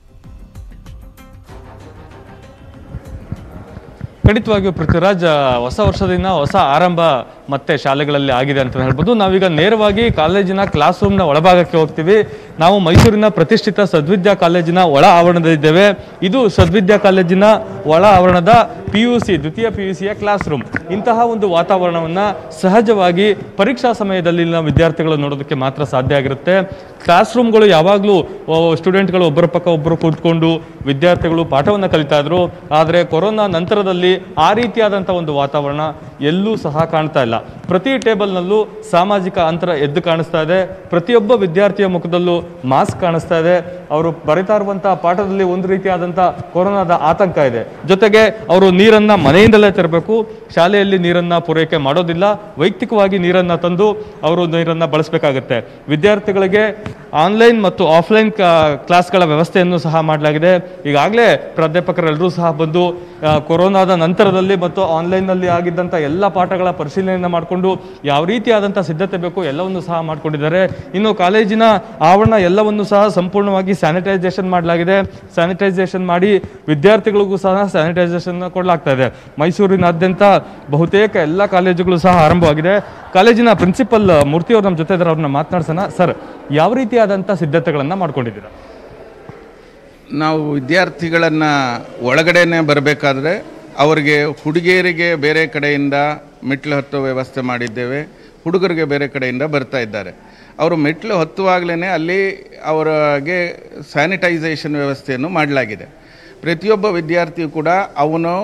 ಖಂಡಿತವಾಗಿಯೂ ಪೃಥ್ವಿರಾಜ್, ಹೊಸ ವರ್ಷದಿಂದ ಹೊಸ ಆರಂಭ ಮತ್ತೆ ಶಾಲೆಗಳಲ್ಲಿ ಆಗಿದೆ ಅಂತ ಹೇಳ್ಬೋದು. ನಾವೀಗ ನೇರವಾಗಿ ಕಾಲೇಜಿನ ಕ್ಲಾಸ್ ರೂಮ್ನ ಒಳಭಾಗಕ್ಕೆ ಹೋಗ್ತೀವಿ. ನಾವು ಮೈಸೂರಿನ ಪ್ರತಿಷ್ಠಿತ ಸದ್ವಿದ್ಯಾ ಕಾಲೇಜಿನ ಒಳ ಆವರಣದಲ್ಲಿದ್ದೇವೆ. ಇದು ಸದ್ವಿದ್ಯಾ ಕಾಲೇಜಿನ ಒಳ ಆವರಣದ PUC ದ್ವಿತೀಯ PUCಯ ಕ್ಲಾಸ್ ರೂಮ್. ಇಂತಹ ಒಂದು ವಾತಾವರಣವನ್ನು ಸಹಜವಾಗಿ ಪರೀಕ್ಷಾ ಸಮಯದಲ್ಲಿ ವಿದ್ಯಾರ್ಥಿಗಳು ನೋಡೋದಕ್ಕೆ ಮಾತ್ರ ಸಾಧ್ಯ ಆಗಿರುತ್ತೆ. ಕ್ಲಾಸ್ ರೂಮ್ಗಳು ಯಾವಾಗಲೂ ಸ್ಟೂಡೆಂಟ್ಗಳು ಒಬ್ಬರ ಪಕ್ಕ ಒಬ್ಬರು ಕೂತ್ಕೊಂಡು ವಿದ್ಯಾರ್ಥಿಗಳು ಪಾಠವನ್ನು ಕಲಿತಾ ಇದ್ರು. ಆದರೆ ಕೊರೋನಾ ನಂತರದಲ್ಲಿ ಆ ರೀತಿಯಾದಂಥ ಒಂದು ವಾತಾವರಣ ಎಲ್ಲೂ ಸಹ ಕಾಣ್ತಾ ಇಲ್ಲ. ಪ್ರತಿ ಟೇಬಲ್ನಲ್ಲೂ ಸಾಮಾಜಿಕ ಅಂತರ ಎದ್ದು ಕಾಣಿಸ್ತಾ ಇದೆ. ಪ್ರತಿಯೊಬ್ಬ ವಿದ್ಯಾರ್ಥಿಯ ಮುಖದಲ್ಲೂ ಮಾಸ್ಕ್ ಕಾಣಿಸ್ತಾ ಇದೆ. ಅವರು ಬರಿತಾ ಇರುವಂತಹ ಪಾಠದಲ್ಲಿ ಒಂದು ರೀತಿಯಾದಂಥ ಕೊರೋನಾದ ಆತಂಕ ಇದೆ. ಜೊತೆಗೆ ಅವರು ನೀರನ್ನು ಮನೆಯಿಂದಲೇ ತರಬೇಕು, ಶಾಲೆಯಲ್ಲಿ ನೀರನ್ನು ಪೂರೈಕೆ ಮಾಡೋದಿಲ್ಲ, ವೈಯಕ್ತಿಕವಾಗಿ ನೀರನ್ನು ತಂದು ಅವರು ನೀರನ್ನು ಬಳಸಬೇಕಾಗುತ್ತೆ. ವಿದ್ಯಾರ್ಥಿಗಳಿಗೆ ಆನ್ಲೈನ್ ಮತ್ತು ಆಫ್ಲೈನ್ ಕ್ಲಾಸ್ಗಳ ವ್ಯವಸ್ಥೆಯನ್ನು ಸಹ ಮಾಡಲಾಗಿದೆ. ಈಗಾಗಲೇ ಪ್ರಾಧ್ಯಾಪಕರೆಲ್ಲರೂ ಸಹ ಬಂದು ಕೊರೋನಾದ ನಂತರದಲ್ಲಿ ಮತ್ತು ಆನ್ಲೈನ್ನಲ್ಲಿ ಆಗಿದ್ದಂಥ ಎಲ್ಲ ಪಾಠಗಳ ಪರಿಶೀಲನೆಯನ್ನು ಮಾಡಿಕೊಂಡು ಮಾಡಿಕೊಂಡು ಯಾವ ರೀತಿಯಾದಂಥ ಸಿದ್ಧತೆ ಬೇಕು ಎಲ್ಲವನ್ನು ಸಹ ಮಾಡಿಕೊಂಡಿದ್ದಾರೆ. ಇನ್ನು ಕಾಲೇಜಿನ ಆವರಣ ಎಲ್ಲವನ್ನು ಸಹ ಸಂಪೂರ್ಣವಾಗಿ ಸ್ಯಾನಿಟೈಸೇಷನ್ ಮಾಡಲಾಗಿದೆ. ಸ್ಯಾನಿಟೈಸೇಷನ್ ಮಾಡಿ ವಿದ್ಯಾರ್ಥಿಗಳಿಗೂ ಸಹ ಸ್ಯಾನಿಟೈಸೇಷನ್ ಕೊಡಲಾಗ್ತಾ ಇದೆ. ಮೈಸೂರಿನಾದ್ಯಂತ ಬಹುತೇಕ ಎಲ್ಲ ಕಾಲೇಜುಗಳು ಸಹ ಆರಂಭವಾಗಿದೆ. ಕಾಲೇಜಿನ ಪ್ರಿನ್ಸಿಪಲ್ ಮೂರ್ತಿಯವರು ನಮ್ಮ ಜೊತೆ ಇದ್ದಾರೆ, ಅವ್ರನ್ನ ಮಾತನಾಡ್ಸೋಣ. ಸರ್, ಯಾವ ರೀತಿಯಾದಂಥ ಸಿದ್ಧತೆಗಳನ್ನು ಮಾಡ್ಕೊಂಡಿದ್ದೀರಾ? ನಾವು ವಿದ್ಯಾರ್ಥಿಗಳನ್ನು ಒಳಗಡೆನೆ ಬರಬೇಕಾದ್ರೆ ಅವರಿಗೆ ಹುಡುಗಿಯರಿಗೆ ಬೇರೆ ಕಡೆಯಿಂದ ಮೆಟ್ಲು ಹತ್ತುವ ವ್ಯವಸ್ಥೆ ಮಾಡಿದ್ದೇವೆ, ಹುಡುಗರಿಗೆ ಬೇರೆ ಕಡೆಯಿಂದ ಬರ್ತಾ ಇದ್ದಾರೆ. ಅವರು ಮೆಟ್ಲು ಹತ್ತುವಾಗಲೇ ಅಲ್ಲಿ ಅವರಿಗೆ ಸ್ಯಾನಿಟೈಸೇಷನ್ ವ್ಯವಸ್ಥೆಯನ್ನು ಮಾಡಲಾಗಿದೆ. ಪ್ರತಿಯೊಬ್ಬ ವಿದ್ಯಾರ್ಥಿಯು ಕೂಡ ಅವನು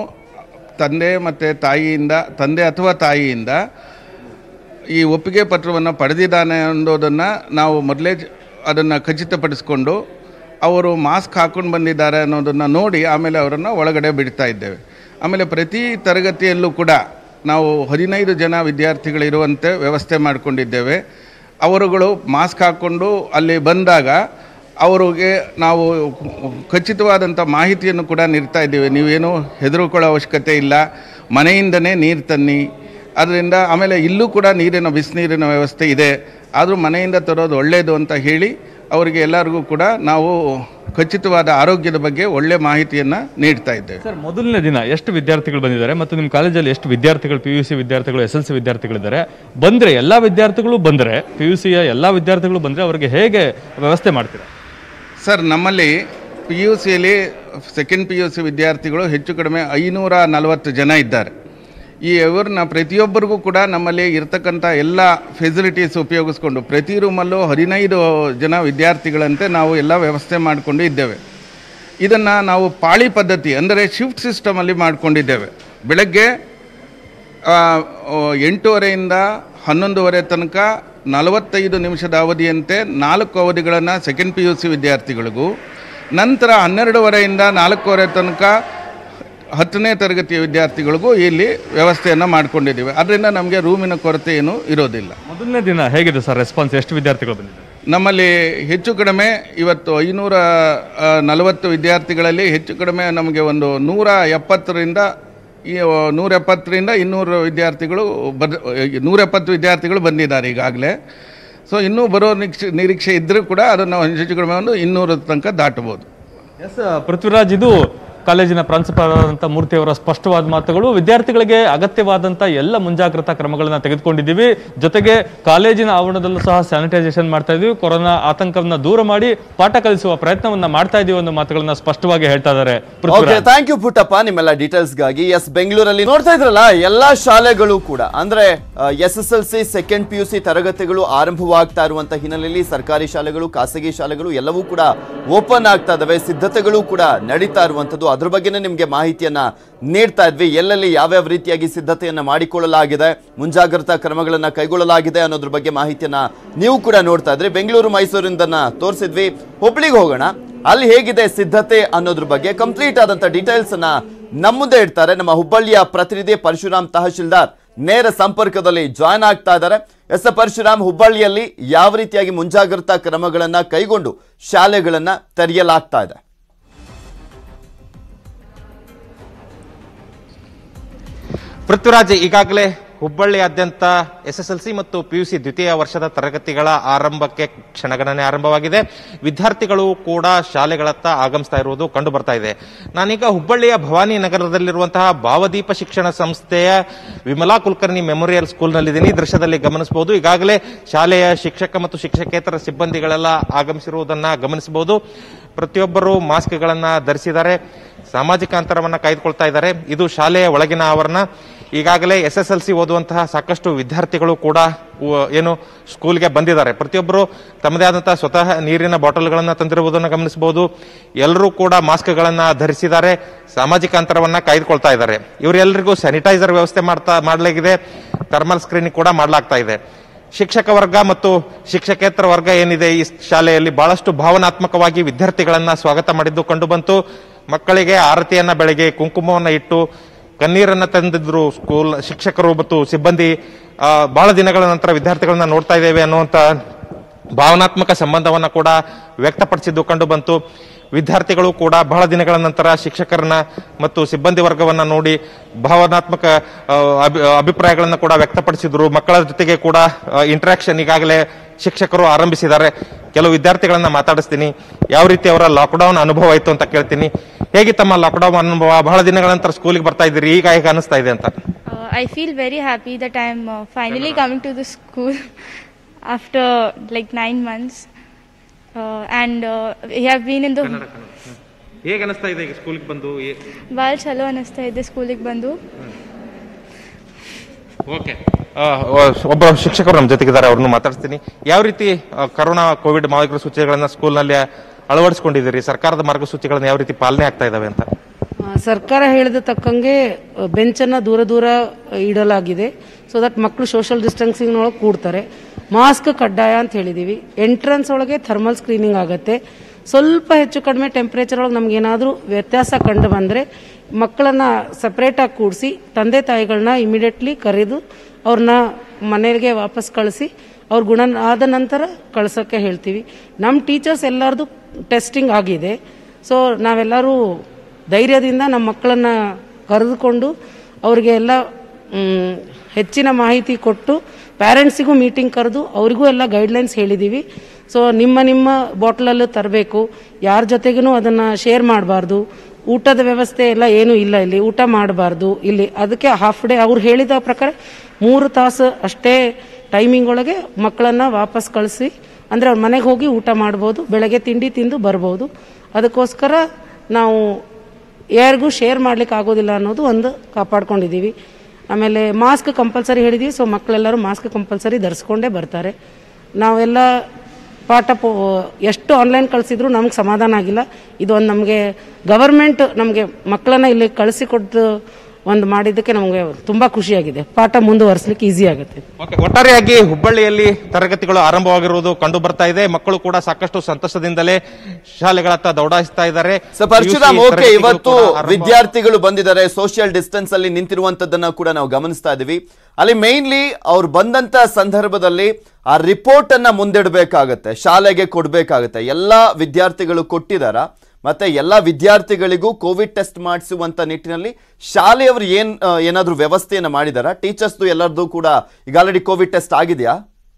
ತಂದೆ ಅಥವಾ ತಾಯಿಯಿಂದ ಈ ಒಪ್ಪಿಗೆ ಪತ್ರವನ್ನು ಪಡೆದಿದ್ದಾನೆ ಅನ್ನೋದನ್ನು ನಾವು ಮೊದಲೇ ಅದನ್ನು ಖಚಿತಪಡಿಸ್ಕೊಂಡು ಅವರು ಮಾಸ್ಕ್ ಹಾಕ್ಕೊಂಡು ಬಂದಿದ್ದಾರೆ ಅನ್ನೋದನ್ನು ನೋಡಿ ಆಮೇಲೆ ಅವರನ್ನು ಒಳಗಡೆ ಬಿಡ್ತಾ ಇದ್ದೇವೆ. ಆಮೇಲೆ ಪ್ರತಿ ತರಗತಿಯಲ್ಲೂ ಕೂಡ ನಾವು 15 ಜನ ವಿದ್ಯಾರ್ಥಿಗಳಿರುವಂತೆ ವ್ಯವಸ್ಥೆ ಮಾಡಿಕೊಂಡಿದ್ದೇವೆ. ಅವರುಗಳು ಮಾಸ್ಕ್ ಹಾಕ್ಕೊಂಡು ಅಲ್ಲಿ ಬಂದಾಗ ಅವರಿಗೆ ನಾವು ಖಚಿತವಾದಂಥ ಮಾಹಿತಿಯನ್ನು ಕೂಡ ನೀಡ್ತಾ ಇದ್ದೇವೆ. ನೀವೇನು ಹೆದರ್ಕೊಳ್ಳೋ ಅವಶ್ಯಕತೆ ಇಲ್ಲ, ಮನೆಯಿಂದನೇ ನೀರು ತನ್ನಿ. ಅದರಿಂದ ಆಮೇಲೆ ಇಲ್ಲೂ ಕೂಡ ಬಿಸಿನೀರಿನ ವ್ಯವಸ್ಥೆ ಇದೆ, ಆದರೂ ಮನೆಯಿಂದ ತರೋದು ಒಳ್ಳೆಯದು ಅಂತ ಹೇಳಿ ಅವರಿಗೆ ಎಲ್ಲರಿಗೂ ಕೂಡ ನಾವು ಖಚಿತವಾದ ಆರೋಗ್ಯದ ಬಗ್ಗೆ ಒಳ್ಳೆ ಮಾಹಿತಿಯನ್ನು ನೀಡ್ತಾ ಇದ್ದೇವೆ. ಸರ್, ಮೊದಲನೇ ದಿನ ಎಷ್ಟು ವಿದ್ಯಾರ್ಥಿಗಳು ಬಂದಿದ್ದಾರೆ ಮತ್ತು ನಿಮ್ಮ ಕಾಲೇಜಲ್ಲಿ ಎಷ್ಟು ವಿದ್ಯಾರ್ಥಿಗಳು, PUC ವಿದ್ಯಾರ್ಥಿಗಳು, SLC ವಿದ್ಯಾರ್ಥಿಗಳಿದ್ದಾರೆ? ಬಂದರೆ ಎಲ್ಲ ವಿದ್ಯಾರ್ಥಿಗಳು ಬಂದರೆ, PUCಯ ಎಲ್ಲ ವಿದ್ಯಾರ್ಥಿಗಳು ಬಂದರೆ ಅವರಿಗೆ ಹೇಗೆ ವ್ಯವಸ್ಥೆ ಮಾಡ್ತೀರಾ? ಸರ್, ನಮ್ಮಲ್ಲಿ PUCಯಲ್ಲಿ ಸೆಕೆಂಡ್ PUC ವಿದ್ಯಾರ್ಥಿಗಳು ಹೆಚ್ಚು ಕಡಿಮೆ 540 ಜನ ಇದ್ದಾರೆ. ಇವ್ರನ್ನ ಪ್ರತಿಯೊಬ್ಬರಿಗೂ ಕೂಡ ನಮ್ಮಲ್ಲಿ ಇರ್ತಕ್ಕಂಥ ಎಲ್ಲ ಫೆಸಿಲಿಟೀಸ್ ಉಪಯೋಗಿಸ್ಕೊಂಡು ಪ್ರತಿ ರೂಮಲ್ಲೂ 15 ಜನ ವಿದ್ಯಾರ್ಥಿಗಳಂತೆ ನಾವು ಎಲ್ಲ ವ್ಯವಸ್ಥೆ ಮಾಡಿಕೊಂಡು ಇದ್ದೇವೆ. ಇದನ್ನು ನಾವು ಪಾಳಿ ಪದ್ಧತಿ ಅಂದರೆ ಶಿಫ್ಟ್ ಸಿಸ್ಟಮಲ್ಲಿ ಮಾಡಿಕೊಂಡಿದ್ದೇವೆ. ಬೆಳಗ್ಗೆ 8:30ಯಿಂದ 11:30 ತನಕ 45 ನಿಮಿಷದ ಅವಧಿಯಂತೆ 4 ಅವಧಿಗಳನ್ನು ಸೆಕೆಂಡ್ PUC ವಿದ್ಯಾರ್ಥಿಗಳಿಗೂ, ನಂತರ 12:30ಯಿಂದ 4:15 ತನಕ 10ನೇ ತರಗತಿಯ ವಿದ್ಯಾರ್ಥಿಗಳಿಗೂ ಇಲ್ಲಿ ವ್ಯವಸ್ಥೆಯನ್ನು ಮಾಡಿಕೊಂಡಿದ್ದೀವಿ. ಅದರಿಂದ ನಮಗೆ ರೂಮಿನ ಕೊರತೆ ಏನೂ ಇರೋದಿಲ್ಲ. ಮೊದಲನೇ ದಿನ ಹೇಗಿದೆ ಸರ್ ರೆಸ್ಪಾನ್ಸ್? ಎಷ್ಟು ವಿದ್ಯಾರ್ಥಿಗಳು ಬಂದಿದ್ದಾರೆ? ನಮ್ಮಲ್ಲಿ ಹೆಚ್ಚು ಕಡಿಮೆ ಇವತ್ತು 540 ವಿದ್ಯಾರ್ಥಿಗಳಲ್ಲಿ ಹೆಚ್ಚು ಕಡಿಮೆ ನಮಗೆ ಒಂದು 170ರಿಂದ 200 ವಿದ್ಯಾರ್ಥಿಗಳು 170 ವಿದ್ಯಾರ್ಥಿಗಳು ಬಂದಿದ್ದಾರೆ ಈಗಾಗಲೇ. ಸೊ ಇನ್ನೂ ಬರೋ ನಿರೀಕ್ಷೆ ಇದ್ದರೂ ಕೂಡ ಅದನ್ನು ಹೆಚ್ಚು ಕಡಿಮೆ ಒಂದು 200 ತನಕ ದಾಟಬಹುದು. ಎಸ್ ಪೃಥ್ವಿರಾಜ್, ಇದು ಕಾಲೇಜಿನ ಪ್ರಾಂಶುಪಾಲರಾದಂಥ ಮೂರ್ತಿಯವರ ಸ್ಪಷ್ಟವಾದ ಮಾತುಗಳು. ವಿದ್ಯಾರ್ಥಿಗಳಿಗೆ ಅಗತ್ಯವಾದಂಥ ಎಲ್ಲ ಮುಂಜಾಗ್ರತಾ ಕ್ರಮಗಳನ್ನು ತೆಗೆದುಕೊಂಡಿದ್ದೀವಿ. ಜೊತೆಗೆ ಕಾಲೇಜಿನ ಆವರಣದಲ್ಲೂ ಸಹ ಸ್ಯಾನಿಟೈಸೇಷನ್ ಮಾಡ್ತಾ ಇದೀವಿ. ಕೊರೋನಾ ಆತಂಕವನ್ನ ದೂರ ಮಾಡಿ ಪಾಠ ಕಲಿಸುವ ಪ್ರಯತ್ನವನ್ನ ಮಾಡ್ತಾ ಇದೀವಿ ಅನ್ನೋ ಮಾತುಗಳನ್ನ ಸ್ಪಷ್ಟವಾಗಿ ಹೇಳ್ತಾ ಇದ್ದಾರೆ. ಥ್ಯಾಂಕ್ ಯು ಪುಟ್ಟಪ್ಪ ನಿಮ್ಮೆಲ್ಲ ಡೀಟೇಲ್ಸ್ಗಾಗಿ. ಎಸ್, ಬೆಂಗಳೂರಲ್ಲಿ ನೋಡ್ತಾ ಇದ್ರಲ್ಲ, ಎಲ್ಲಾ ಶಾಲೆಗಳು ಕೂಡ ಅಂದ್ರೆ SSLC ಸೆಕೆಂಡ್ PUC ತರಗತಿಗಳು ಆರಂಭವಾಗ್ತಾ ಇರುವಂತ ಹಿನ್ನೆಲೆಯಲ್ಲಿ ಸರ್ಕಾರಿ ಶಾಲೆಗಳು, ಖಾಸಗಿ ಶಾಲೆಗಳು ಎಲ್ಲವೂ ಕೂಡ ಓಪನ್ ಆಗ್ತಾ ಇದಾವೆ. ಸಿದ್ಧತೆಗಳು ಕೂಡ ನಡೀತಾ ಇರುವಂತದ್ದು. ಅದ್ರ ಬಗ್ಗೆನೇ ನಿಮಗೆ ಮಾಹಿತಿಯನ್ನ ನೀಡ್ತಾ ಇದ್ವಿ. ಎಲ್ಲೆಲ್ಲಿ ಯಾವ್ಯಾವ ರೀತಿಯಾಗಿ ಸಿದ್ಧತೆಯನ್ನ ಮಾಡಿಕೊಳ್ಳಲಾಗಿದೆ, ಮುಂಜಾಗ್ರತಾ ಕ್ರಮಗಳನ್ನ ಕೈಗೊಳ್ಳಲಾಗಿದೆ ಅನ್ನೋದ್ರ ಬಗ್ಗೆ ಮಾಹಿತಿಯನ್ನ ನೀವು ಕೂಡ ನೋಡ್ತಾ ಇದ್ರಿ. ಬೆಂಗಳೂರು ಮೈಸೂರಿಂದ ತೋರಿಸಿದ್ವಿ. ಹುಬ್ಳಿಗೆ ಹೋಗೋಣ, ಅಲ್ಲಿ ಹೇಗಿದೆ ಸಿದ್ಧತೆ ಅನ್ನೋದ್ರ ಬಗ್ಗೆ ಕಂಪ್ಲೀಟ್ ಆದಂತ ಡೀಟೇಲ್ಸ್ ಅನ್ನ ನಮ್ಮ ಮುಂದೆ ಇಡ್ತಾರೆ ನಮ್ಮ ಹುಬ್ಬಳ್ಳಿಯ ಪ್ರತಿನಿಧಿ ಪರಶುರಾಮ್ ತಹಶೀಲ್ದಾರ್. ನೇರ ಸಂಪರ್ಕದಲ್ಲಿ ಜಾಯ್ನ್ ಆಗ್ತಾ ಇದ್ದಾರೆ. ಎಸ್ ಪರಶುರಾಮ್, ಹುಬ್ಬಳ್ಳಿಯಲ್ಲಿ ಯಾವ ರೀತಿಯಾಗಿ ಮುಂಜಾಗ್ರತಾ ಕ್ರಮಗಳನ್ನ ಕೈಗೊಂಡು ಶಾಲೆಗಳನ್ನ ತೆರೆಯಲಾಗ್ತಾ ಇದೆ? ಪೃಥ್ವಿರಾಜ್, ಈಗಾಗಲೇ ಹುಬ್ಬಳ್ಳಿಯಾದ್ಯಂತ SSLC ಮತ್ತು PUC ದ್ವಿತೀಯ ವರ್ಷದ ತರಗತಿಗಳ ಆರಂಭಕ್ಕೆ ಕ್ಷಣಗಣನೆ ಆರಂಭವಾಗಿದೆ. ವಿದ್ಯಾರ್ಥಿಗಳು ಕೂಡ ಶಾಲೆಗಳತ್ತ ಆಗಮಿಸ್ತಾ ಇರುವುದು ಕಂಡು ಬರ್ತಾ ಇದೆ. ನಾನೀಗ ಹುಬ್ಬಳ್ಳಿಯ ಭವಾನಿ ನಗರದಲ್ಲಿರುವಂತಹ ಭಾವದೀಪ ಶಿಕ್ಷಣ ಸಂಸ್ಥೆಯ ವಿಮಲಾ ಕುಲಕರ್ಣಿ ಮೆಮೋರಿಯಲ್ ಸ್ಕೂಲ್ನಲ್ಲಿದ್ದೀನಿ. ದೃಶ್ಯದಲ್ಲಿ ಗಮನಿಸಬಹುದು. ಈಗಾಗಲೇ ಶಾಲೆಯ ಶಿಕ್ಷಕ ಮತ್ತು ಶಿಕ್ಷಕೇತರ ಸಿಬ್ಬಂದಿಗಳೆಲ್ಲ ಆಗಮಿಸಿರುವುದನ್ನ ಗಮನಿಸಬಹುದು. ಪ್ರತಿಯೊಬ್ಬರು ಮಾಸ್ಕ್ಗಳನ್ನ ಧರಿಸಿದ್ದಾರೆ, ಸಾಮಾಜಿಕ ಅಂತರವನ್ನ ಕಾಯ್ದುಕೊಳ್ತಾ ಇದ್ದಾರೆ. ಇದು ಶಾಲೆಯ ಒಳಗಿನ ಆವರಣ. ಈಗಾಗಲೇ SSLC ಓದುವಂತಹ ಸಾಕಷ್ಟು ವಿದ್ಯಾರ್ಥಿಗಳು ಕೂಡ ಸ್ಕೂಲ್ಗೆ ಬಂದಿದ್ದಾರೆ. ಪ್ರತಿಯೊಬ್ಬರು ತಮ್ಮದೇ ಆದಂತಹ ಸ್ವತಃ ನೀರಿನ ಬಾಟಲ್ಗಳನ್ನ ತಂದಿರುವುದನ್ನು ಗಮನಿಸಬಹುದು. ಎಲ್ಲರೂ ಕೂಡ ಮಾಸ್ಕ್ಗಳನ್ನ ಧರಿಸಿದ್ದಾರೆ, ಸಾಮಾಜಿಕ ಅಂತರವನ್ನ ಕಾಯ್ದುಕೊಳ್ತಾ ಇದ್ದಾರೆ. ಇವರೆಲ್ಲರಿಗೂ ಸ್ಯಾನಿಟೈಸರ್ ವ್ಯವಸ್ಥೆ ಮಾಡಲಾಗಿದೆ, ಥರ್ಮಲ್ ಸ್ಕ್ರೀನಿಂಗ್ ಕೂಡ ಮಾಡಲಾಗ್ತಾ ಇದೆ. ಶಿಕ್ಷಕ ವರ್ಗ ಮತ್ತು ಶಿಕ್ಷಕೇತರ ವರ್ಗ ಏನಿದೆ ಈ ಶಾಲೆಯಲ್ಲಿ ಬಹಳಷ್ಟು ಭಾವನಾತ್ಮಕವಾಗಿ ವಿದ್ಯಾರ್ಥಿಗಳನ್ನ ಸ್ವಾಗತ ಮಾಡಿದ್ದು ಕಂಡು ಬಂತು. ಮಕ್ಕಳಿಗೆ ಆರತಿಯನ್ನ ಬೆಳಗ್ಗೆ ಕುಂಕುಮವನ್ನ ಇಟ್ಟು ಕಣ್ಣೀರನ್ನ ತಂದಿದ್ರು ಸ್ಕೂಲ್ ಶಿಕ್ಷಕರು ಮತ್ತು ಸಿಬ್ಬಂದಿ. ಬಹಳ ದಿನಗಳ ನಂತರ ವಿದ್ಯಾರ್ಥಿಗಳನ್ನ ನೋಡ್ತಾ ಇದ್ದೇವೆ ಅನ್ನುವಂತ ಭಾವನಾತ್ಮಕ ಸಂಬಂಧವನ್ನ ಕೂಡ ವ್ಯಕ್ತಪಡಿಸಿದ್ದು ಕಂಡು ಬಂತು. ವಿದ್ಯಾರ್ಥಿಗಳು ಕೂಡ ಬಹಳ ದಿನಗಳ ನಂತರ ಶಿಕ್ಷಕರನ್ನ ಮತ್ತು ಸಿಬ್ಬಂದಿ ವರ್ಗವನ್ನ ನೋಡಿ ಭಾವನಾತ್ಮಕ ಅಭಿಪ್ರಾಯಗಳನ್ನು ಕೂಡ ವ್ಯಕ್ತಪಡಿಸಿದ್ರು. ಮಕ್ಕಳ ಜೊತೆಗೆ ಕೂಡ ಇಂಟರಾಕ್ಷನ್ ಈಗಾಗಲೇ ಶಿಕ್ಷಕರು ಆರಂಭಿಸಿದ್ದಾರೆ. ಕೆಲವು ವಿದ್ಯಾರ್ಥಿಗಳನ್ನ ಮಾತಾಡಿಸ್ತೀನಿ, ಯಾವ ರೀತಿ ಅವರ ಲಾಕ್ಡೌನ್ ಅನುಭವ ಆಯ್ತು ಅಂತ ಕೇಳ್ತೀನಿ. ಹೇಗೆ ತಮ್ಮ ಲಾಕ್ಡೌನ್ ಅನುಭವ? ಬಹಳ ದಿನಗಳ ನಂತರ ಸ್ಕೂಲಿಗೆ ಬರ್ತಾ ಇದ್ದೀರಿ, ಈಗ ಹೇಗೆ ಅನಿಸ್ತಾ ಇದೆ ಅಂತ? I feel very happy that I am finally coming to the school after like 9 months and we have been in the ಹೇಗೆ ಅನಿಸ್ತಾ ಇದೆ ಈಗ ಸ್ಕೂಲಿಗೆ ಬಂದು? ಭಾಳ ಚಲೋ ಅನಿಸ್ತಾ ಇದೆ ಸ್ಕೂಲಿಗೆ ಬಂದು. ಓಕೆ, ಒಬ್ಬ ಶಿಕ್ಷಕರು ನಮ್ಮ ಜೊತೆಗಿದ್ದಾರೆ, ಅವ್ರನ್ನ ಮಾತಾಡ್ತೀನಿ. ಯಾವ ರೀತಿ ಕರೋನಾ ಕೋವಿಡ್ ಮಾರ್ಗಸೂಚಿಗಳನ್ನ ಸ್ಕೂಲ್ನಲ್ಲಿ ಅಳವಡಿಸ್ಕೊಂಡಿದ್ದೀರಿ? ಸರ್ಕಾರದ ಮಾರ್ಗಸೂಚಿಗಳನ್ನ ಯಾವ ರೀತಿ ಪಾಲನೆ ಆಗ್ತಾ ಇದಾವೆ ಅಂತ? ಸರ್ಕಾರ ಹೇಳಿದ ತಕ್ಕಂಗೆ ಬೆಂಚನ್ನು ದೂರ ದೂರ ಇಡಲಾಗಿದೆ. ಸೊ ದಟ್ ಮಕ್ಕಳು ಸೋಷಿಯಲ್ ಡಿಸ್ಟೆನ್ಸಿಂಗ್ನೊಳಗೆ ಕೂಡ್ತಾರೆ. ಮಾಸ್ಕ್ ಕಡ್ಡಾಯ ಅಂತ ಹೇಳಿದ್ದೀವಿ. ಎಂಟ್ರೆನ್ಸ್ ಒಳಗೆ ಥರ್ಮಲ್ ಸ್ಕ್ರೀನಿಂಗ್ ಆಗುತ್ತೆ. ಸ್ವಲ್ಪ ಹೆಚ್ಚು ಕಡಿಮೆ ಟೆಂಪ್ರೇಚರ್ ಒಳಗೆ ನಮಗೇನಾದರೂ ವ್ಯತ್ಯಾಸ ಕಂಡು ಬಂದರೆ ಮಕ್ಕಳನ್ನು ಸಪ್ರೇಟಾಗಿ ಕೂಡಿಸಿ ತಂದೆ ತಾಯಿಗಳನ್ನ ಇಮಿಡಿಯೇಟ್ಲಿ ಕರೆದು ಅವ್ರನ್ನ ಮನೆಗೆ ವಾಪಸ್ ಕಳಿಸಿ ಅವ್ರ ಗುಣ ಆದ ನಂತರ ಕಳ್ಸೋಕ್ಕೆ ಹೇಳ್ತೀವಿ. ನಮ್ಮ ಟೀಚರ್ಸ್ ಎಲ್ಲರದು ಟೆಸ್ಟಿಂಗ್ ಆಗಿದೆ. ಸೊ ನಾವೆಲ್ಲರೂ ಧೈರ್ಯದಿಂದ ನಮ್ಮ ಮಕ್ಕಳನ್ನು ಕರೆದುಕೊಂಡು ಅವ್ರಿಗೆ ಎಲ್ಲ ಹೆಚ್ಚಿನ ಮಾಹಿತಿ ಕೊಟ್ಟು ಪ್ಯಾರೆಂಟ್ಸಿಗೂ ಮೀಟಿಂಗ್ ಕರೆದು ಅವ್ರಿಗೂ ಎಲ್ಲ ಗೈಡ್ಲೈನ್ಸ್ ಹೇಳಿದ್ದೀವಿ. ಸೊ ನಿಮ್ಮ ಬಾಟ್ಲಲ್ಲೂ ತರಬೇಕು, ಯಾರ ಜೊತೆಗೂ ಅದನ್ನು ಶೇರ್ ಮಾಡಬಾರ್ದು, ಊಟದ ವ್ಯವಸ್ಥೆ ಎಲ್ಲ ಏನೂ ಇಲ್ಲ ಇಲ್ಲಿ, ಊಟ ಮಾಡಬಾರ್ದು ಇಲ್ಲಿ. ಅದಕ್ಕೆ ಹಾಫ್ ಡೇ ಅವ್ರು ಹೇಳಿದ ಪ್ರಕಾರ 3 ತಾಸು ಅಷ್ಟೇ ಟೈಮಿಂಗ್ ಒಳಗೆ ಮಕ್ಕಳನ್ನು ವಾಪಸ್ ಕಳಿಸಿ, ಅಂದರೆ ಅವ್ರ ಮನೆಗೆ ಹೋಗಿ ಊಟ ಮಾಡ್ಬೋದು, ಬೆಳಗ್ಗೆ ತಿಂಡಿ ತಿಂದು ಬರ್ಬೋದು. ಅದಕ್ಕೋಸ್ಕರ ನಾವು ಯಾರಿಗೂ ಶೇರ್ ಮಾಡ್ಲಿಕ್ಕೆ ಆಗೋದಿಲ್ಲ ಅನ್ನೋದು ಒಂದು ಕಾಪಾಡ್ಕೊಂಡಿದ್ದೀವಿ. ಆಮೇಲೆ ಮಾಸ್ಕ್ ಕಂಪಲ್ಸರಿ ಹೇಳಿದ್ದೀವಿ. ಸೊ ಮಕ್ಕಳೆಲ್ಲರೂ ಮಾಸ್ಕ್ ಕಂಪಲ್ಸರಿ ಧರಿಸ್ಕೊಂಡೇ ಬರ್ತಾರೆ. ನಾವೆಲ್ಲ ಪಾಠ ಎಷ್ಟು ಆನ್ಲೈನ್ ಕಳಿಸಿದ್ರು ನಮ್ಗೆ ಸಮಾಧಾನ ಆಗಿಲ್ಲ. ಇದು ಒಂದು ನಮಗೆ ಗವರ್ಮೆಂಟ್ ನಮಗೆ ಮಕ್ಕಳನ್ನ ಇಲ್ಲಿ ಕಳಿಸಿಕೊಟ್ಟು ಒಂದು ಮಾಡಿದ್ದಕ್ಕೆ ನಮಗೆ ತುಂಬಾ ಖುಷಿಯಾಗಿದೆ. ಪಾಠ ಮುಂದುವರಿಸಲಿಕ್ಕೆ ಈಸಿ ಆಗುತ್ತೆ. ಒಟ್ಟಾರೆಯಾಗಿ ಹುಬ್ಬಳ್ಳಿಯಲ್ಲಿ ತರಗತಿಗಳು ಆರಂಭವಾಗಿರುವುದು ಕಂಡು ಬರ್ತಾ ಇದೆ. ಮಕ್ಕಳು ಕೂಡ ಸಾಕಷ್ಟು ಸಂತೋಷದಿಂದಲೇ ಶಾಲೆಗಳತ್ತ ದೌಡಾಯಿಸ್ತಾ ಇದ್ದಾರೆ. ಇವತ್ತು ವಿದ್ಯಾರ್ಥಿಗಳು ಬಂದಿದ್ದಾರೆ, ಸೋಷಿಯಲ್ ಡಿಸ್ಟೆನ್ಸ್ ಅಲ್ಲಿ ನಿಂತಿರುವಂತದ್ದನ್ನ ಕೂಡ ನಾವು ಗಮನಿಸ್ತಾ ಇದೀವಿ. ಅಲ್ಲಿ ಮೇನ್ಲಿ ಅವ್ರು ಬಂದಂತ ಸಂದರ್ಭದಲ್ಲಿ ಆ ರಿಪೋರ್ಟ್ ಅನ್ನ ಮುಂದಿಡಬೇಕಾಗತ್ತೆ, ಶಾಲೆಗೆ ಕೊಡ್ಬೇಕಾಗತ್ತೆ. ಎಲ್ಲಾ ವಿದ್ಯಾರ್ಥಿಗಳು ಕೊಟ್ಟಿದಾರ, ಮತ್ತೆ ಎಲ್ಲ ವಿದ್ಯಾರ್ಥಿಗಳಿಗೂ ಕೋವಿಡ್ ಟೆಸ್ಟ್ ಮಾಡಿಸುವಂತ ನಿಟ್ಟಿನಲ್ಲಿ ಶಾಲೆಯವರು ಏನಾದ್ರೂ ವ್ಯವಸ್ಥೆಯನ್ನ ಮಾಡಿದಾರ? ಟೀಚರ್ಸ್ ಎಲ್ಲರದ್ದು ಕೂಡ ಈಗ ಆಲ್ರೆಡಿ ಕೋವಿಡ್ ಟೆಸ್ಟ್ ಆಗಿದೆಯಾ?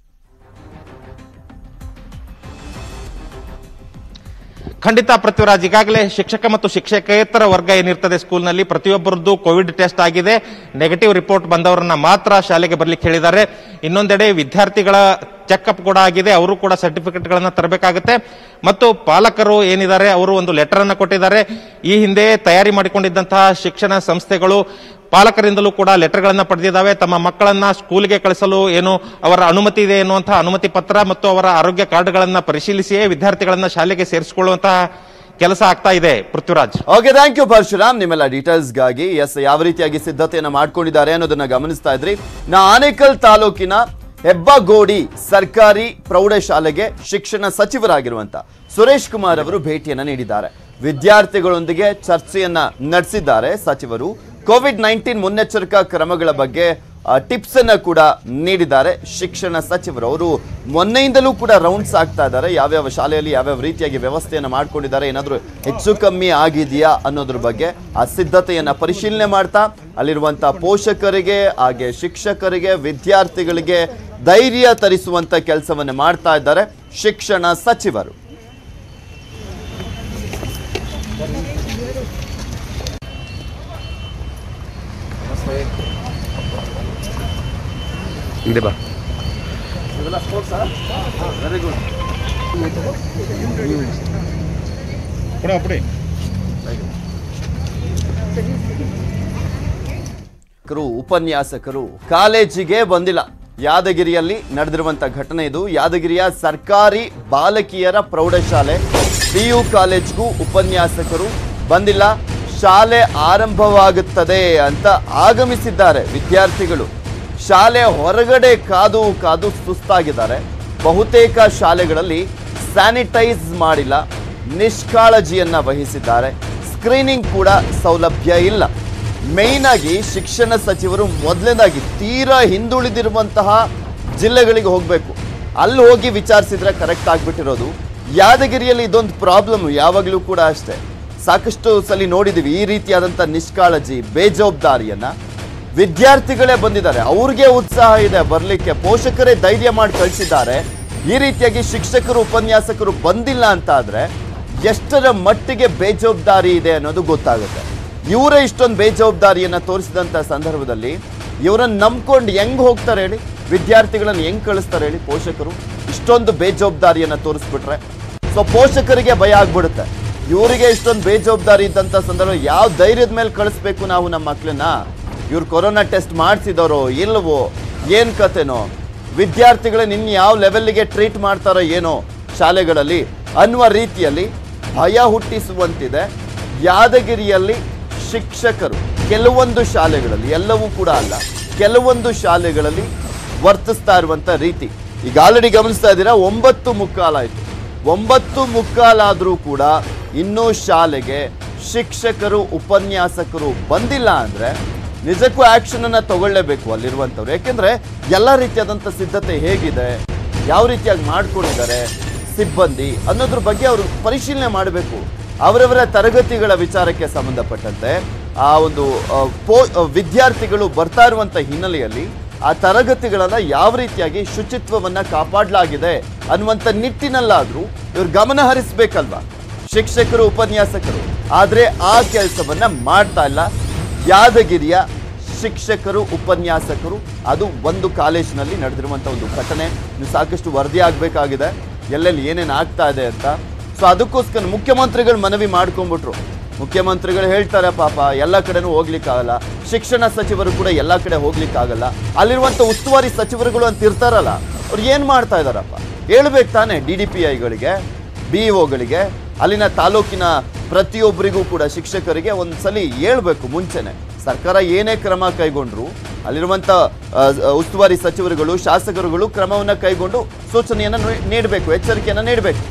ಖಂಡಿತ ಪೃಥ್ವಿರಾಜ್, ಈಗಾಗಲೇ ಶಿಕ್ಷಕ ಮತ್ತು ಶಿಕ್ಷಕೇತರ ವರ್ಗ ಏನಿರ್ತದೆ ಸ್ಕೂಲ್ನಲ್ಲಿ ಪ್ರತಿಯೊಬ್ಬರದ್ದು ಕೋವಿಡ್ ಟೆಸ್ಟ್ ಆಗಿದೆ. ನೆಗೆಟಿವ್ ರಿಪೋರ್ಟ್ ಬಂದವರನ್ನ ಮಾತ್ರ ಶಾಲೆಗೆ ಬರ್ಲಿಕ್ಕೆ ಹೇಳಿದ್ದಾರೆ. ಇನ್ನೊಂದೆಡೆ ವಿದ್ಯಾರ್ಥಿಗಳ ಚೆಕ್ಅಪ್ ಕೂಡ ಆಗಿದೆ, ಅವರು ಕೂಡ ಸರ್ಟಿಫಿಕೇಟ್ ಗಳನ್ನ ತರಬೇಕಾಗುತ್ತೆ. ಮತ್ತು ಪಾಲಕರು ಏನಿದ್ದಾರೆ ಅವರು ಒಂದು ಲೆಟರ್ ಅನ್ನ ಕೊಟ್ಟಿದ್ದಾರೆ. ಈ ಹಿಂದೆ ತಯಾರಿ ಮಾಡಿಕೊಂಡಿದ್ದಂತಹ ಶಿಕ್ಷಣ ಸಂಸ್ಥೆಗಳು ಪಾಲಕರಿಂದಲೂ ಕೂಡ ಲೆಟರ್ಗಳನ್ನ ಪಡೆದಿದ್ದಾವೆ. ತಮ್ಮ ಮಕ್ಕಳನ್ನ ಸ್ಕೂಲ್ಗೆ ಕಳಿಸಲು ಏನು ಅವರ ಅನುಮತಿ ಇದೆ ಎನ್ನುವಂತಹ ಅನುಮತಿ ಪತ್ರ ಮತ್ತು ಅವರ ಆರೋಗ್ಯ ಕಾರ್ಡ್ಗಳನ್ನ ಪರಿಶೀಲಿಸಿಯೇ ವಿದ್ಯಾರ್ಥಿಗಳನ್ನ ಶಾಲೆಗೆ ಸೇರಿಸಿಕೊಳ್ಳುವಂತಹ ಕೆಲಸ ಆಗ್ತಾ ಇದೆ. Prithviraj, okay, thank you Parashuram ನಿಮ್ಮೆಲ್ಲ ಡೀಟೇಲ್ಸ್ಗಾಗಿ. ಯಾವ ರೀತಿಯಾಗಿ ಸಿದ್ಧತೆಯನ್ನ ಮಾಡ್ಕೊಂಡಿದ್ದಾರೆ ಅನ್ನೋದನ್ನ ಗಮನಿಸ್ತಾ ಇದ್ರಿ. ಆನೇಕಲ್ ತಾಲೂಕಿನ ಹೆಬ್ಬಗೋಡಿ ಸರ್ಕಾರಿ ಪ್ರೌಢಶಾಲೆಗೆ ಶಿಕ್ಷಣ ಸಚಿವರಾಗಿರುವಂತ ಸುರೇಶ್ ಕುಮಾರ್ ಅವರು ಭೇಟಿಯನ್ನ ನೀಡಿದ್ದಾರೆ. ವಿದ್ಯಾರ್ಥಿಗಳೊಂದಿಗೆ ಚರ್ಚೆಯನ್ನ ನಡೆಸಿದ್ದಾರೆ ಸಚಿವರು. ಕೋವಿಡ್-19 ಮುನ್ನೆಚ್ಚರಿಕಾ ಕ್ರಮಗಳ ಬಗ್ಗೆ ಟಿಪ್ಸ್ ಅನ್ನ ಕೂಡ ನೀಡಿದ್ದಾರೆ ಶಿಕ್ಷಣ ಸಚಿವರು. ಅವರು ಮೊನ್ನೆಯಿಂದಲೂ ಕೂಡ ರೌಂಡ್ಸ್ ಆಗ್ತಾ ಇದ್ದಾರೆ, ಯಾವ್ಯಾವ ಶಾಲೆಯಲ್ಲಿ ಯಾವ್ಯಾವ ರೀತಿಯಾಗಿ ವ್ಯವಸ್ಥೆಯನ್ನ ಮಾಡ್ಕೊಂಡಿದ್ದಾರೆ, ಏನಾದರೂ ಹೆಚ್ಚು ಕಮ್ಮಿ ಆಗಿದೆಯಾ ಅನ್ನೋದ್ರ ಬಗ್ಗೆ ಆ ಸಿದ್ಧತೆಯನ್ನ ಪರಿಶೀಲನೆ ಮಾಡ್ತಾ ಅಲ್ಲಿರುವಂತಹ ಪೋಷಕರಿಗೆ ಹಾಗೆ ಶಿಕ್ಷಕರಿಗೆ ವಿದ್ಯಾರ್ಥಿಗಳಿಗೆ ಧೈರ್ಯ ತರಿಸುವಂತ ಕೆಲಸವನ್ನ ಮಾಡ್ತಾ ಇದ್ದಾರೆ ಶಿಕ್ಷಣ ಸಚಿವರು. ಇದೆ ಬಾ ವೆರಿ ಗುಡ್. ಉಪನ್ಯಾಸಕರು ಕಾಲೇಜಿಗೆ ಬಂದಿಲ್ಲ. ಯಾದಗಿರಿಯಲ್ಲಿ ನಡೆದಿರುವಂತಹ ಘಟನೆ ಇದು. ಯಾದಗಿರಿಯ ಸರ್ಕಾರಿ ಬಾಲಕಿಯರ ಪ್ರೌಢಶಾಲೆ PU ಕಾಲೇಜ್ಗೂ ಉಪನ್ಯಾಸಕರು ಬಂದಿಲ್ಲ. ಶಾಲೆ ಆರಂಭವಾಗುತ್ತದೆ ಅಂತ ಆಗಮಿಸಿದ್ದಾರೆ ವಿದ್ಯಾರ್ಥಿಗಳು. ಶಾಲೆ ಹೊರಗಡೆ ಕಾದು ಕಾದು ಸುಸ್ತಾಗಿದ್ದಾರೆ. ಬಹುತೇಕ ಶಾಲೆಗಳಲ್ಲಿ ಸ್ಯಾನಿಟೈಸ್ ಮಾಡಿಲ್ಲ, ನಿಷ್ಕಾಳಜಿಯನ್ನ ವಹಿಸಿದ್ದಾರೆ. ಸ್ಕ್ರೀನಿಂಗ್ ಕೂಡ ಸೌಲಭ್ಯ ಇಲ್ಲ. ಮೇನ್ ಆಗಿ ಶಿಕ್ಷಣ ಸಚಿವರು ಮೊದಲನೇದಾಗಿ ತೀರಾ ಹಿಂದುಳಿದಿರುವಂತಹ ಜಿಲ್ಲೆಗಳಿಗೆ ಹೋಗಬೇಕು. ಅಲ್ಲಿ ಹೋಗಿ ವಿಚಾರಿಸಿದ್ರೆ ಕರೆಕ್ಟ್ ಆಗ್ಬಿಟ್ಟಿರೋದು. ಯಾದಗಿರಿಯಲ್ಲಿ ಇದೊಂದು ಪ್ರಾಬ್ಲಮ್ ಯಾವಾಗಲೂ ಕೂಡ ಅಷ್ಟೇ. ಸಾಕಷ್ಟು ಸಲ ನೋಡಿದೀವಿ ಈ ರೀತಿಯಾದಂಥ ನಿಷ್ಕಾಳಜಿ, ಬೇಜವಾಬ್ದಾರಿಯನ್ನ. ವಿದ್ಯಾರ್ಥಿಗಳೇ ಬಂದಿದ್ದಾರೆ, ಅವ್ರಿಗೆ ಉತ್ಸಾಹ ಇದೆ ಬರಲಿಕ್ಕೆ, ಪೋಷಕರೇ ಧೈರ್ಯ ಮಾಡಿ ಕಳಿಸಿದ್ದಾರೆ. ಈ ರೀತಿಯಾಗಿ ಶಿಕ್ಷಕರು ಉಪನ್ಯಾಸಕರು ಬಂದಿಲ್ಲ ಅಂತ ಆದ್ರೆ ಎಷ್ಟರ ಮಟ್ಟಿಗೆ ಬೇಜವಾಬ್ದಾರಿ ಇದೆ ಅನ್ನೋದು ಗೊತ್ತಾಗುತ್ತೆ. ಇವರೇ ಇಷ್ಟೊಂದು ಬೇಜವಾಬ್ದಾರಿಯನ್ನ ತೋರಿಸಿದಂಥ ಸಂದರ್ಭದಲ್ಲಿ ಇವರನ್ನು ನಂಬ್ಕೊಂಡು ಹೆಂಗ್ ಹೋಗ್ತಾರೆ ಹೇಳಿ, ವಿದ್ಯಾರ್ಥಿಗಳನ್ನು ಹೆಂಗ್ ಕಳಿಸ್ತಾರೆ ಹೇಳಿ ಪೋಷಕರು? ಇಷ್ಟೊಂದು ಬೇಜವಾಬ್ದಾರಿಯನ್ನ ತೋರಿಸ್ಬಿಟ್ರೆ ಸೊ ಪೋಷಕರಿಗೆ ಭಯ ಆಗ್ಬಿಡುತ್ತೆ. ಇವರಿಗೆ ಇಷ್ಟೊಂದು ಬೇಜವಾಬ್ದಾರಿ ಇದ್ದಂಥ ಸಂದರ್ಭ ಯಾವ ಧೈರ್ಯದ ಮೇಲೆ ಕಳಿಸ್ಬೇಕು ನಾವು ನಮ್ಮ ಮಕ್ಕಳನ್ನ? ಇವ್ರು ಕೊರೋನಾ ಟೆಸ್ಟ್ ಮಾಡಿಸಿದರೋ ಇಲ್ವೋ, ಏನ್ ಕತೆನೋ, ವಿದ್ಯಾರ್ಥಿಗಳನ್ನ ಇನ್ನು ಯಾವ ಲೆವೆಲ್ಗೆ ಟ್ರೀಟ್ ಮಾಡ್ತಾರೋ ಏನೋ ಶಾಲೆಗಳಲ್ಲಿ ಅನ್ನುವ ರೀತಿಯಲ್ಲಿ ಭಯ ಹುಟ್ಟಿಸುವಂತಿದೆ. ಯಾದಗಿರಿಯಲ್ಲಿ ಶಿಕ್ಷಕರು ಕೆಲವೊಂದು ಶಾಲೆಗಳಲ್ಲಿ, ಎಲ್ಲವೂ ಕೂಡ ಅಲ್ಲ, ಕೆಲವೊಂದು ಶಾಲೆಗಳಲ್ಲಿ ವರ್ತಿಸ್ತಾ ಇರುವಂತ ರೀತಿ ಈಗ ಆಲ್ರೆಡಿ ಗಮನಿಸ್ತಾ ಇದ್ದೀರಾ. 9:15 ಆಯ್ತು. 9:15 ಆದ್ರೂ ಕೂಡ ಇನ್ನೂ ಶಾಲೆಗೆ ಶಿಕ್ಷಕರು ಉಪನ್ಯಾಸಕರು ಬಂದಿಲ್ಲ ಅಂದ್ರೆ ನಿಜಕ್ಕೂ ಆಕ್ಷನ್ ಅನ್ನ ತಗೊಳ್ಳೇಬೇಕು ಅಲ್ಲಿರುವಂತವ್ರು. ಯಾಕೆಂದ್ರೆ ಎಲ್ಲ ರೀತಿಯಾದಂಥ ಸಿದ್ಧತೆ ಹೇಗಿದೆ, ಯಾವ ರೀತಿಯಾಗಿ ಮಾಡ್ಕೊಂಡಿದ್ದಾರೆ ಸಿಬ್ಬಂದಿ ಅನ್ನೋದ್ರ ಬಗ್ಗೆ ಅವರು ಪರಿಶೀಲನೆ ಮಾಡಬೇಕು. ಅವರವರ ತರಗತಿಗಳ ವಿಚಾರಕ್ಕೆ ಸಂಬಂಧಪಟ್ಟಂತೆ ಆ ಒಂದು ವಿದ್ಯಾರ್ಥಿಗಳು ಬರ್ತಾ ಇರುವಂತ ಹಿನ್ನೆಲೆಯಲ್ಲಿ ಆ ತರಗತಿಗಳನ್ನ ಯಾವ ರೀತಿಯಾಗಿ ಶುಚಿತ್ವವನ್ನ ಕಾಪಾಡಲಾಗಿದೆ ಅನ್ನುವಂಥ ನಿಟ್ಟಿನಲ್ಲಾದ್ರೂ ಇವ್ರು ಗಮನ ಹರಿಸ್ಬೇಕಲ್ವಾ ಶಿಕ್ಷಕರು ಉಪನ್ಯಾಸಕರು. ಆದ್ರೆ ಆ ಕೆಲಸವನ್ನ ಮಾಡ್ತಾ ಇಲ್ಲ ಯಾದಗಿರಿಯ ಶಿಕ್ಷಕರು ಉಪನ್ಯಾಸಕರು. ಅದು ಒಂದು ಕಾಲೇಜಿನಲ್ಲಿ ನಡೆದಿರುವಂಥ ಒಂದು ಘಟನೆ. ಸಾಕಷ್ಟು ವರದಿ ಆಗಬೇಕಾಗಿದೆ ಎಲ್ಲೆಲ್ಲಿ ಏನೇನು ಆಗ್ತಾ ಇದೆ ಅಂತ. ಸೊ ಅದಕ್ಕೋಸ್ಕರ ಮುಖ್ಯಮಂತ್ರಿಗಳು ಮನವಿ ಮಾಡ್ಕೊಂಡ್ಬಿಟ್ರು. ಮುಖ್ಯಮಂತ್ರಿಗಳು ಹೇಳ್ತಾರೆ ಪಾಪ ಎಲ್ಲ ಕಡೆನೂ ಹೋಗ್ಲಿಕ್ಕಾಗಲ್ಲ, ಶಿಕ್ಷಣ ಸಚಿವರು ಕೂಡ ಎಲ್ಲ ಕಡೆ ಹೋಗ್ಲಿಕ್ಕಾಗಲ್ಲ, ಅಲ್ಲಿರುವಂಥ ಉಸ್ತುವಾರಿ ಸಚಿವರುಗಳು ಅಂತ ಇರ್ತಾರಲ್ಲ ಅವ್ರು ಏನು ಮಾಡ್ತಾ ಇದ್ದಾರಪ್ಪ ಹೇಳ್ಬೇಕು ತಾನೆ. DDPIಗಳಿಗೆ, BEOಗಳಿಗೆ, ಅಲ್ಲಿನ ತಾಲೂಕಿನ ಪ್ರತಿಯೊಬ್ಬರಿಗೂ ಕೂಡ ಶಿಕ್ಷಕರಿಗೆ ಒಂದ್ಸಲಿ ಹೇಳ್ಬೇಕು ಮುಂಚೆನೆ. ಸರ್ಕಾರ ಏನೇ ಕ್ರಮ ಕೈಗೊಂಡ್ರು ಅಲ್ಲಿರುವಂಥ ಉಸ್ತುವಾರಿ ಸಚಿವರುಗಳು ಶಾಸಕರುಗಳು ಕ್ರಮವನ್ನು ಕೈಗೊಂಡು ಸೂಚನೆಯನ್ನು ನೀಡಬೇಕು, ಎಚ್ಚರಿಕೆಯನ್ನು ನೀಡಬೇಕು.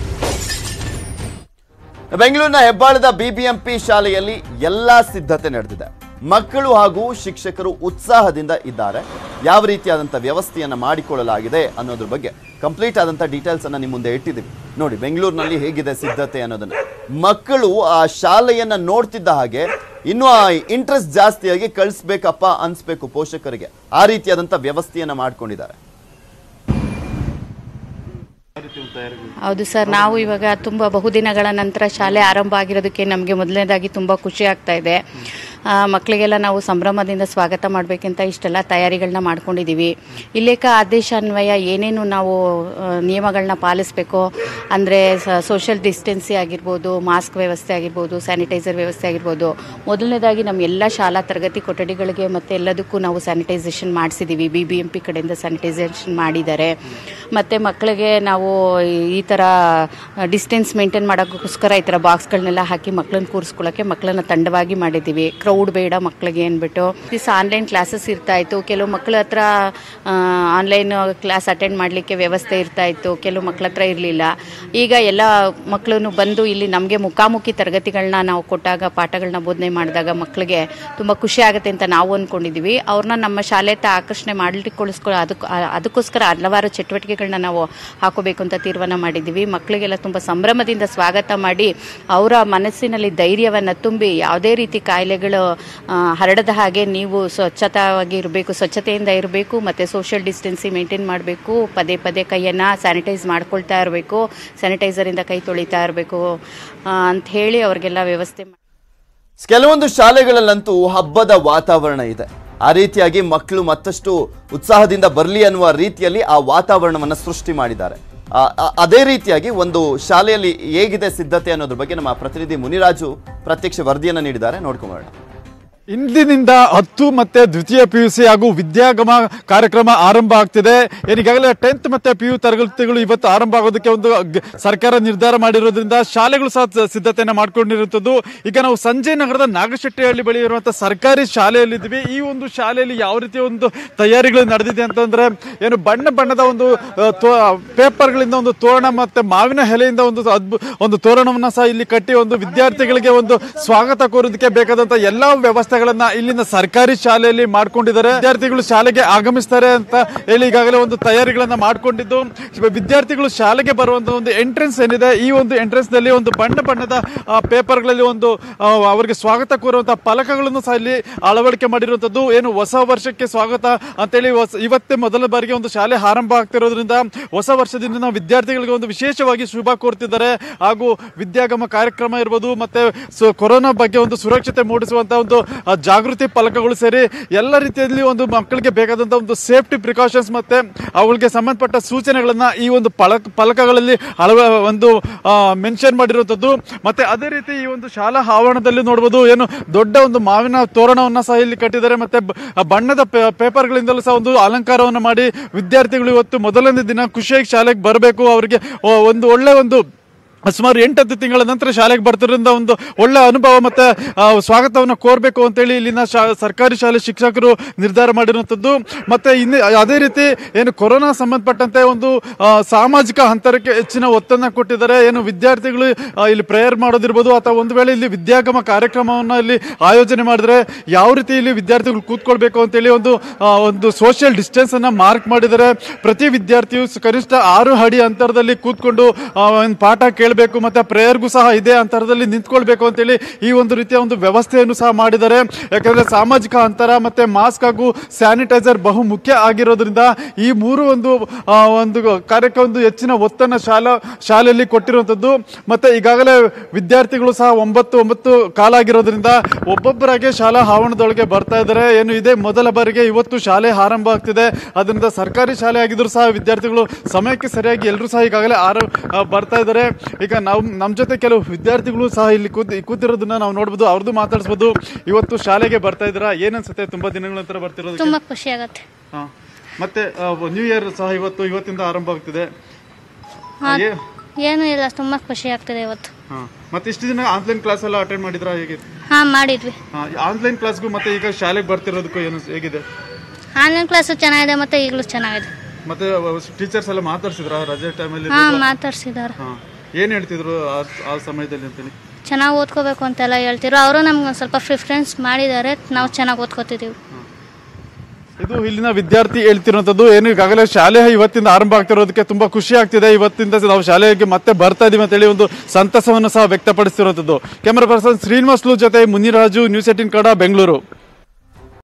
ಬೆಂಗಳೂರಿನ ಹೆಬ್ಬಾಳದ BBMP ಶಾಲೆಯಲ್ಲಿ ಎಲ್ಲಾ ಸಿದ್ಧತೆ ನಡೆದಿದೆ. ಮಕ್ಕಳು ಹಾಗೂ ಶಿಕ್ಷಕರು ಉತ್ಸಾಹದಿಂದ ಇದ್ದಾರೆ. ಯಾವ ರೀತಿಯಾದಂಥ ವ್ಯವಸ್ಥೆಯನ್ನು ಮಾಡಿಕೊಳ್ಳಲಾಗಿದೆ ಅನ್ನೋದ್ರ ಬಗ್ಗೆ ಕಂಪ್ಲೀಟ್ ಆದಂಥ ಡೀಟೇಲ್ಸ್ ಅನ್ನ ನಿಮ್ಮ ಮುಂದೆ ಇಟ್ಟಿದ್ದೀವಿ. ನೋಡಿ ಬೆಂಗಳೂರಿನಲ್ಲಿ ಹೇಗಿದೆ ಸಿದ್ಧತೆ ಅನ್ನೋದನ್ನ. ಮಕ್ಕಳು ಆ ಶಾಲೆಯನ್ನ ನೋಡ್ತಿದ್ದ ಹಾಗೆ ಇನ್ನೂ ಆ ಇಂಟ್ರೆಸ್ಟ್ ಜಾಸ್ತಿಯಾಗಿ ಕಳಿಸ್ಬೇಕಪ್ಪ ಅನ್ಸ್ಬೇಕು ಪೋಷಕರಿಗೆ. ಆ ರೀತಿಯಾದಂಥ ವ್ಯವಸ್ಥೆಯನ್ನ ಮಾಡ್ಕೊಂಡಿದ್ದಾರೆ. ಹೌದು ಸರ್, ನಾವು ಇವಾಗ ತುಂಬ ಬಹುದಿನಗಳ ನಂತರ ಶಾಲೆ ಆರಂಭ ಆಗಿರೋದಕ್ಕೆ ನಮಗೆ ಮೊದಲನೇದಾಗಿ ತುಂಬ ಖುಷಿ ಆಗ್ತಾ ಇದೆ. ಮಕ್ಕಳಿಗೆಲ್ಲ ನಾವು ಸಂಭ್ರಮದಿಂದ ಸ್ವಾಗತ ಮಾಡಬೇಕಂತ ಇಷ್ಟೆಲ್ಲ ತಯಾರಿಗಳನ್ನ ಮಾಡ್ಕೊಂಡಿದ್ದೀವಿ. ಇಲ್ಲೇಕ ಆದೇಶ ಅನ್ವಯ ಏನೇನು ನಾವು ನಿಯಮಗಳನ್ನ ಪಾಲಿಸಬೇಕು ಅಂದರೆ ಸೋಷಿಯಲ್ ಡಿಸ್ಟೆನ್ಸಿ ಆಗಿರ್ಬೋದು, ಮಾಸ್ಕ್ ವ್ಯವಸ್ಥೆ ಆಗಿರ್ಬೋದು, ಸ್ಯಾನಿಟೈಸರ್ ವ್ಯವಸ್ಥೆ ಆಗಿರ್ಬೋದು. ಮೊದಲನೇದಾಗಿ ನಮ್ಮ ಎಲ್ಲ ಶಾಲಾ ತರಗತಿ ಕೊಠಡಿಗಳಿಗೆ ಮತ್ತು ಎಲ್ಲದಕ್ಕೂ ನಾವು ಸ್ಯಾನಿಟೈಸೇಷನ್ ಮಾಡಿಸಿದ್ದೀವಿ. BBMP ಕಡೆಯಿಂದ ಸ್ಯಾನಿಟೈಸೇಷನ್ ಮಾಡಿದ್ದಾರೆ. ಮತ್ತು ಮಕ್ಕಳಿಗೆ ನಾವು ಈ ಥರ ಡಿಸ್ಟೆನ್ಸ್ ಮೇಂಟೈನ್ ಮಾಡೋಕ್ಕೋಸ್ಕರ ಈ ಥರ ಬಾಕ್ಸ್ಗಳನ್ನೆಲ್ಲ ಹಾಕಿ ಮಕ್ಕಳನ್ನ ಕೂರಿಸ್ಕೊಳ್ಳೋಕ್ಕೆ ಮಕ್ಕಳನ್ನ ತಂಡವಾಗಿ ಮಾಡಿದ್ದೀವಿ. ಕ್ರೌಡ್ ಬೇಡ ಮಕ್ಕಳಿಗೆ ಅಂದ್ಬಿಟ್ಟು. ಆನ್ಲೈನ್ ಕ್ಲಾಸಸ್ ಇರ್ತಾಯಿತ್ತು. ಕೆಲವು ಮಕ್ಕಳ ಹತ್ರ ಆನ್ಲೈನ್ ಕ್ಲಾಸ್ ಅಟೆಂಡ್ ಮಾಡಲಿಕ್ಕೆ ವ್ಯವಸ್ಥೆ ಇರ್ತಾಯಿತ್ತು, ಕೆಲವು ಮಕ್ಕಳ ಹತ್ರ ಇರಲಿಲ್ಲ. ಈಗ ಎಲ್ಲ ಮಕ್ಕಳನ್ನು ಬಂದು ಇಲ್ಲಿ ನಮಗೆ ಮುಖಾಮುಖಿ ತರಗತಿಗಳನ್ನ ನಾವು ಕೊಟ್ಟಾಗ, ಪಾಠಗಳನ್ನ ಬೋಧನೆ ಮಾಡಿದಾಗ ಮಕ್ಕಳಿಗೆ ತುಂಬ ಖುಷಿ ಆಗುತ್ತೆ ಅಂತ ನಾವು ಅಂದ್ಕೊಂಡಿದ್ದೀವಿ. ಅವ್ರನ್ನ ನಮ್ಮ ಶಾಲೆ ಆಕರ್ಷಣೆ ಅದಕ್ಕೋಸ್ಕರ ಹಲವಾರು ಚಟುವಟಿಕೆಗಳನ್ನ ನಾವು ಹಾಕೋಬೇಕು ಅಂತ ತೀರ್ಮಾನ ಮಾಡಿದ್ದೀವಿ. ಮಕ್ಕಳಿಗೆಲ್ಲ ತುಂಬ ಸಂಭ್ರಮದಿಂದ ಸ್ವಾಗತ ಮಾಡಿ ಅವರ ಮನಸ್ಸಿನಲ್ಲಿ ಧೈರ್ಯವನ್ನು ತುಂಬಿ ಯಾವುದೇ ರೀತಿ ಕಾಯಿಲೆಗಳು ಹರಡದ ಹಾಗೆ ನೀವು ಸ್ವಚ್ಛತಾವಾಗಿ ಇರಬೇಕು, ಸ್ವಚ್ಛತೆಯಿಂದ ಇರಬೇಕು, ಮತ್ತು ಸೋಷಿಯಲ್ ಡಿಸ್ಟೆನ್ಸಿ ಮೇಂಟೈನ್ ಮಾಡಬೇಕು, ಪದೇ ಪದೇ ಕೈಯನ್ನು ಸ್ಯಾನಿಟೈಸ್ ಮಾಡ್ಕೊಳ್ತಾ ಇರಬೇಕು, ಸ್ಯಾನಿಟೈಸರಿಂದ ಕೈ ತೊಳಿತಾ ಇರಬೇಕು ಅಂತ ಹೇಳಿ ಅವ್ರಿಗೆಲ್ಲ ವ್ಯವಸ್ಥೆ ಮಾಡಿ. ಕೆಲವೊಂದು ಶಾಲೆಗಳಲ್ಲಂತೂ ಹಬ್ಬದ ವಾತಾವರಣ ಇದೆ. ಆ ರೀತಿಯಾಗಿ ಮಕ್ಕಳು ಮತ್ತಷ್ಟು ಉತ್ಸಾಹದಿಂದ ಬರಲಿ ಅನ್ನುವ ರೀತಿಯಲ್ಲಿ ಆ ವಾತಾವರಣವನ್ನು ಸೃಷ್ಟಿ ಮಾಡಿದ್ದಾರೆ. ಅದೇ ರೀತಿಯಾಗಿ ಒಂದು ಶಾಲೆಯಲ್ಲಿ ಹೇಗಿದೆ ಸಿದ್ಧತೆ ಅನ್ನೋದ್ರ ಬಗ್ಗೆ ನಮ್ಮ ಪ್ರತಿನಿಧಿ ಮುನಿರಾಜು ಪ್ರತ್ಯಕ್ಷ ವರದಿಯನ್ನು ನೀಡಿದ್ದಾರೆ, ನೋಡ್ಕೊಂಬೋಣ. ಇಂದಿನಿಂದ 10 ಮತ್ತು ದ್ವಿತೀಯ PUC ಹಾಗೂ ವಿದ್ಯಾಗಮ ಕಾರ್ಯಕ್ರಮ ಆರಂಭ ಆಗ್ತಿದೆ. ಈಗಾಗಲೇ 10th ಮತ್ತು PU ತರಗತಿಗಳು ಇವತ್ತು ಆರಂಭ ಆಗೋದಕ್ಕೆ ಒಂದು ಸರ್ಕಾರ ನಿರ್ಧಾರ ಮಾಡಿರೋದ್ರಿಂದ ಶಾಲೆಗಳು ಸಹ ಸಿದ್ಧತೆಯನ್ನು ಮಾಡ್ಕೊಂಡಿರುವಂಥದ್ದು. ಈಗ ನಾವು ಸಂಜಯ್ ನಗರದ ನಾಗಶೆಟ್ಟಿಹಳ್ಳಿ ಬಳಿ ಇರುವಂಥ ಸರ್ಕಾರಿ ಶಾಲೆಯಲ್ಲಿದ್ದೀವಿ. ಈ ಒಂದು ಶಾಲೆಯಲ್ಲಿ ಯಾವ ರೀತಿಯ ಒಂದು ತಯಾರಿಗಳು ನಡೆದಿದೆ ಅಂತಂದ್ರೆ ಏನು ಬಣ್ಣ ಬಣ್ಣದ ಒಂದು ಪೇಪರ್ಗಳಿಂದ ಒಂದು ತೋರಣ ಮತ್ತು ಮಾವಿನ ಎಲೆಯಿಂದ ಒಂದು ತೋರಣವನ್ನು ಸಹ ಇಲ್ಲಿ ಕಟ್ಟಿ ಒಂದು ವಿದ್ಯಾರ್ಥಿಗಳಿಗೆ ಒಂದು ಸ್ವಾಗತ ಕೋರೋದಕ್ಕೆ ಬೇಕಾದಂಥ ಎಲ್ಲ ವ್ಯವಸ್ಥೆ ವ್ಯವಸ್ಥೆಗಳನ್ನ ಇಲ್ಲಿನ ಸರ್ಕಾರಿ ಶಾಲೆಯಲ್ಲಿ ಮಾಡ್ಕೊಂಡಿದ್ದಾರೆ. ವಿದ್ಯಾರ್ಥಿಗಳು ಶಾಲೆಗೆ ಆಗಮಿಸ್ತಾರೆ ಅಂತ ಹೇಳಿ ಈಗಾಗಲೇ ಒಂದು ತಯಾರಿಗಳನ್ನ ಮಾಡ್ಕೊಂಡಿದ್ದು, ವಿದ್ಯಾರ್ಥಿಗಳು ಶಾಲೆಗೆ ಬರುವಂತಹ ಒಂದು ಎಂಟ್ರೆನ್ಸ್ ಏನಿದೆ, ಈ ಒಂದು ಎಂಟ್ರೆನ್ಸ್ ನಲ್ಲಿ ಒಂದು ಬಣ್ಣ ಬಣ್ಣದ ಪೇಪರ್ಗಳಲ್ಲಿ ಒಂದು ಅವರಿಗೆ ಸ್ವಾಗತ ಕೋರುವಂತಹ ಫಲಕಗಳನ್ನು ಸಹ ಇಲ್ಲಿ ಅಳವಡಿಕೆ ಮಾಡಿರುವಂತದ್ದು. ಏನು ಹೊಸ ವರ್ಷಕ್ಕೆ ಸ್ವಾಗತ ಅಂತೇಳಿ ಇವತ್ತೇ ಮೊದಲ ಬಾರಿಗೆ ಒಂದು ಶಾಲೆ ಆರಂಭ ಆಗ್ತಿರೋದ್ರಿಂದ ಹೊಸ ವರ್ಷದಿಂದ ನಾವು ವಿದ್ಯಾರ್ಥಿಗಳಿಗೆ ಒಂದು ವಿಶೇಷವಾಗಿ ಶುಭ ಕೋರ್ತಿದ್ದಾರೆ. ಹಾಗೂ ವಿದ್ಯಾಗಮ ಕಾರ್ಯಕ್ರಮ ಇರ್ಬೋದು, ಮತ್ತೆ ಕೊರೋನಾ ಬಗ್ಗೆ ಒಂದು ಸುರಕ್ಷತೆ ಮೂಡಿಸುವಂತಹ ಒಂದು ಜಾಗೃತಿ ಫಲಕಗಳು ಸೇರಿ ಎಲ್ಲ ರೀತಿಯಲ್ಲಿ ಒಂದು ಮಕ್ಕಳಿಗೆ ಬೇಕಾದಂತಹ ಒಂದು ಸೇಫ್ಟಿ ಪ್ರಿಕಾಷನ್ಸ್ ಮತ್ತೆ ಅವುಗಳಿಗೆ ಸಂಬಂಧಪಟ್ಟ ಸೂಚನೆಗಳನ್ನ ಈ ಒಂದು ಫಲಕಗಳಲ್ಲಿ ಒಂದು ಮೆನ್ಷನ್ ಮಾಡಿರುವಂತದ್ದು. ಮತ್ತೆ ಅದೇ ರೀತಿ ಈ ಒಂದು ಶಾಲಾ ಆವರಣದಲ್ಲಿ ನೋಡಬಹುದು, ಏನು ದೊಡ್ಡ ಒಂದು ಮಾವಿನ ತೋರಣವನ್ನ ಸಹ ಇಲ್ಲಿ ಕಟ್ಟಿದ್ದಾರೆ. ಮತ್ತೆ ಬಣ್ಣದ ಪೇಪರ್ಗಳಿಂದಲೂ ಸಹ ಒಂದು ಅಲಂಕಾರವನ್ನು ಮಾಡಿ ವಿದ್ಯಾರ್ಥಿಗಳು ಇವತ್ತು ಮೊದಲನೇ ದಿನ ಖುಷಿಯಾಗಿ ಶಾಲೆಗೆ ಬರಬೇಕು, ಅವರಿಗೆ ಒಂದು ಒಳ್ಳೆ ಒಂದು ಸುಮಾರು 8-10 ತಿಂಗಳ ನಂತರ ಶಾಲೆಗೆ ಬರ್ತಿರೋದ್ರಿಂದ ಒಂದು ಒಳ್ಳೆ ಅನುಭವ ಮತ್ತೆ ಸ್ವಾಗತವನ್ನು ಕೋರಬೇಕು ಅಂತೇಳಿ ಇಲ್ಲಿನ ಸರ್ಕಾರಿ ಶಾಲೆ ಶಿಕ್ಷಕರು ನಿರ್ಧಾರ ಮಾಡಿರುವಂಥದ್ದು. ಮತ್ತೆ ಅದೇ ರೀತಿ ಏನು ಕೊರೋನಾ ಸಂಬಂಧಪಟ್ಟಂತೆ ಒಂದು ಸಾಮಾಜಿಕ ಅಂತರಕ್ಕೆ ಹೆಚ್ಚಿನ ಒತ್ತನ್ನು ಕೊಟ್ಟಿದ್ದಾರೆ. ಏನು ವಿದ್ಯಾರ್ಥಿಗಳು ಇಲ್ಲಿ ಪ್ರೇಯರ್ ಮಾಡೋದಿರ್ಬೋದು, ಅಥವಾ ಒಂದು ವೇಳೆ ಇಲ್ಲಿ ವಿದ್ಯಾಗಮ ಕಾರ್ಯಕ್ರಮವನ್ನು ಇಲ್ಲಿ ಆಯೋಜನೆ ಮಾಡಿದ್ರೆ ಯಾವ ರೀತಿ ಇಲ್ಲಿ ವಿದ್ಯಾರ್ಥಿಗಳು ಕೂತ್ಕೊಳ್ಬೇಕು ಅಂತೇಳಿ ಒಂದು ಸೋಷಿಯಲ್ ಡಿಸ್ಟೆನ್ಸ್ ಅನ್ನ ಮಾರ್ಕ್ ಮಾಡಿದ್ದಾರೆ. ಪ್ರತಿ ವಿದ್ಯಾರ್ಥಿಯು ಕನಿಷ್ಠ 6 ಅಡಿ ಅಂತರದಲ್ಲಿ ಕೂತ್ಕೊಂಡು ಒಂದು ಪಾಠ ಬೇಕು, ಮತ್ತೆ ಪ್ರೇಯರ್ಗೂ ಸಹ ಇದೇ ಅಂತರದಲ್ಲಿ ನಿಂತ್ಕೊಳ್ಬೇಕು ಅಂತೇಳಿ ಈ ಒಂದು ರೀತಿಯ ಒಂದು ವ್ಯವಸ್ಥೆಯನ್ನು ಸಹ ಮಾಡಿದ್ದಾರೆ. ಯಾಕಂದ್ರೆ ಸಾಮಾಜಿಕ ಅಂತರ ಮತ್ತೆ ಮಾಸ್ಕ್ ಹಾಗೂ ಸ್ಯಾನಿಟೈಸರ್ ಬಹು ಮುಖ್ಯ ಆಗಿರೋದ್ರಿಂದ ಈ ಮೂರು ಒಂದು ಕಾರ್ಯಕ್ಕೆ ಒಂದು ಹೆಚ್ಚಿನ ಒತ್ತನ್ನು ಶಾಲೆಯಲ್ಲಿ ಕೊಟ್ಟಿರುವಂತದ್ದು. ಮತ್ತೆ ಈಗಾಗಲೇ ವಿದ್ಯಾರ್ಥಿಗಳು ಸಹ 9 ಕಾಲಾಗಿರೋದ್ರಿಂದ ಒಬ್ಬೊಬ್ಬರಾಗೆ ಶಾಲಾ ಆವರಣದೊಳಗೆ ಬರ್ತಾ ಇದ್ದಾರೆ. ಏನು ಇದೇ ಮೊದಲ ಬಾರಿಗೆ ಇವತ್ತು ಶಾಲೆ ಆರಂಭ ಆಗ್ತಿದೆ. ಅದರಿಂದ ಸರ್ಕಾರಿ ಶಾಲೆ ಆಗಿದ್ರು ಸಹ ವಿದ್ಯಾರ್ಥಿಗಳು ಸಮಯಕ್ಕೆ ಸರಿಯಾಗಿ ಎಲ್ಲರೂ ಸಹ ಈಗಾಗಲೇ ಬರ್ತಾ ಇದ್ದಾರೆ. ಈಗ ನಮ್ಮ ಜೊತೆ ಕೆಲವು ವಿದ್ಯಾರ್ಥಿಗಳು ಸಹ ಇಲ್ಲಿ ಕೂತಿರೋದನ್ನ ನಾವು ನೋಡ್ಬೋದು, ಅವ್ರದ್ದು ಮಾತಾಡಿಸ್ಬೋದು. ಇವತ್ತು ಶಾಲೆಗೆ ಬರ್ತಾ ಇದ್ದೀರಾ, ಏನ್ ಅನ್ಸುತ್ತೆ? ತುಂಬಾ ದಿನಗಳ ನಂತರ ಬರ್ತಿರೋದು. ತುಂಬಾ ಖುಷಿ ಆಗುತ್ತೆ. ಮತ್ತೆ ನ್ಯೂ ಇಯರ್ ಸಹ ಇವತ್ತಿಂದ ಆರಂಭ ಆಗ್ತಿದೆ. ಏನು ಇಲ್ಲ, ತುಂಬಾ ಖುಷಿ ಆಗ್ತಿದೆ ಇವತ್ತು. ಮತ್ತೆ ಇಷ್ಟು ದಿನ ಆನ್ಲೈನ್ ಕ್ಲಾಸ್ ಎಲ್ಲ ಅಟೆಂಡ್ ಮಾಡಿದ್ರಾ? ಹೇಗೆ? ಮಾಡಿದ್ವಿ. ಆನ್ಲೈನ್ ಕ್ಲಾಸ್ಗೂ ಮತ್ತೆ ಈಗ ಶಾಲೆಗೆ ಬರ್ತಿರೋದಕ್ಕೂ ಏನು ಹೇಗಿದೆ? ಆನ್ಲೈನ್ ಕ್ಲಾಸ್ ಚೆನ್ನಾಗಿದೆ, ಮತ್ತೆ ಈಗಲೂ ಚೆನ್ನಾಗಿದೆ. ಮತ್ತೆ ಟೀಚರ್ಸ್ ಎಲ್ಲ ಮಾತಾಡ್ಸಿದ್ರ ರಜೆ ಟೈಮಲ್ಲಿ? ಮಾತಾಡ್ಸಿದಾರೆ. ಏನ್ ಹೇಳ್ತಿದ್ರು ಆ ಸಮಯದಲ್ಲಿ ಅಂತೇಳಿ? ಚೆನ್ನಾಗಿ ಓದ್ಕೋಬೇಕು ಅಂತೆಲ್ಲ ಹೇಳ್ತಿದ್ರು. ಅವರು ನಮ್ಗೆ ಸ್ವಲ್ಪ ಪ್ರಿಫರೆನ್ಸ್ ಮಾಡಿದ್ದಾರೆ, ನಾವು ಚೆನ್ನಾಗಿ ಓದ್ಕೋತಿದ್ದೀವಿ. ಇದು ಇಲ್ಲಿನ ವಿದ್ಯಾರ್ಥಿ ಹೇಳ್ತಿರುವಂತದ್ದು. ಏನು ಈಗಾಗಲೇ ಶಾಲೆ ಇವತ್ತಿಂದ ಆರಂಭ ಆಗ್ತಿರೋದಕ್ಕೆ ತುಂಬಾ ಖುಷಿ ಆಗ್ತಿದೆ. ಇವತ್ತಿಂದ ನಾವು ಶಾಲೆಗೆ ಮತ್ತೆ ಬರ್ತಾ ಇದೀವಿ ಅಂತ ಹೇಳಿ ಒಂದು ಸಂತಸವನ್ನು ಸಹ ವ್ಯಕ್ತಪಡಿಸ್ತಿರುವಂತದ್ದು. ಕ್ಯಾಮರಾ ಪರ್ಸನ್ ಶ್ರೀನಿವಾಸ್ಲು ಜೊತೆ ಮುನಿರಾಜು, ನ್ಯೂಸ್ 18 ಕನ್ನಡ, ಬೆಂಗಳೂರು.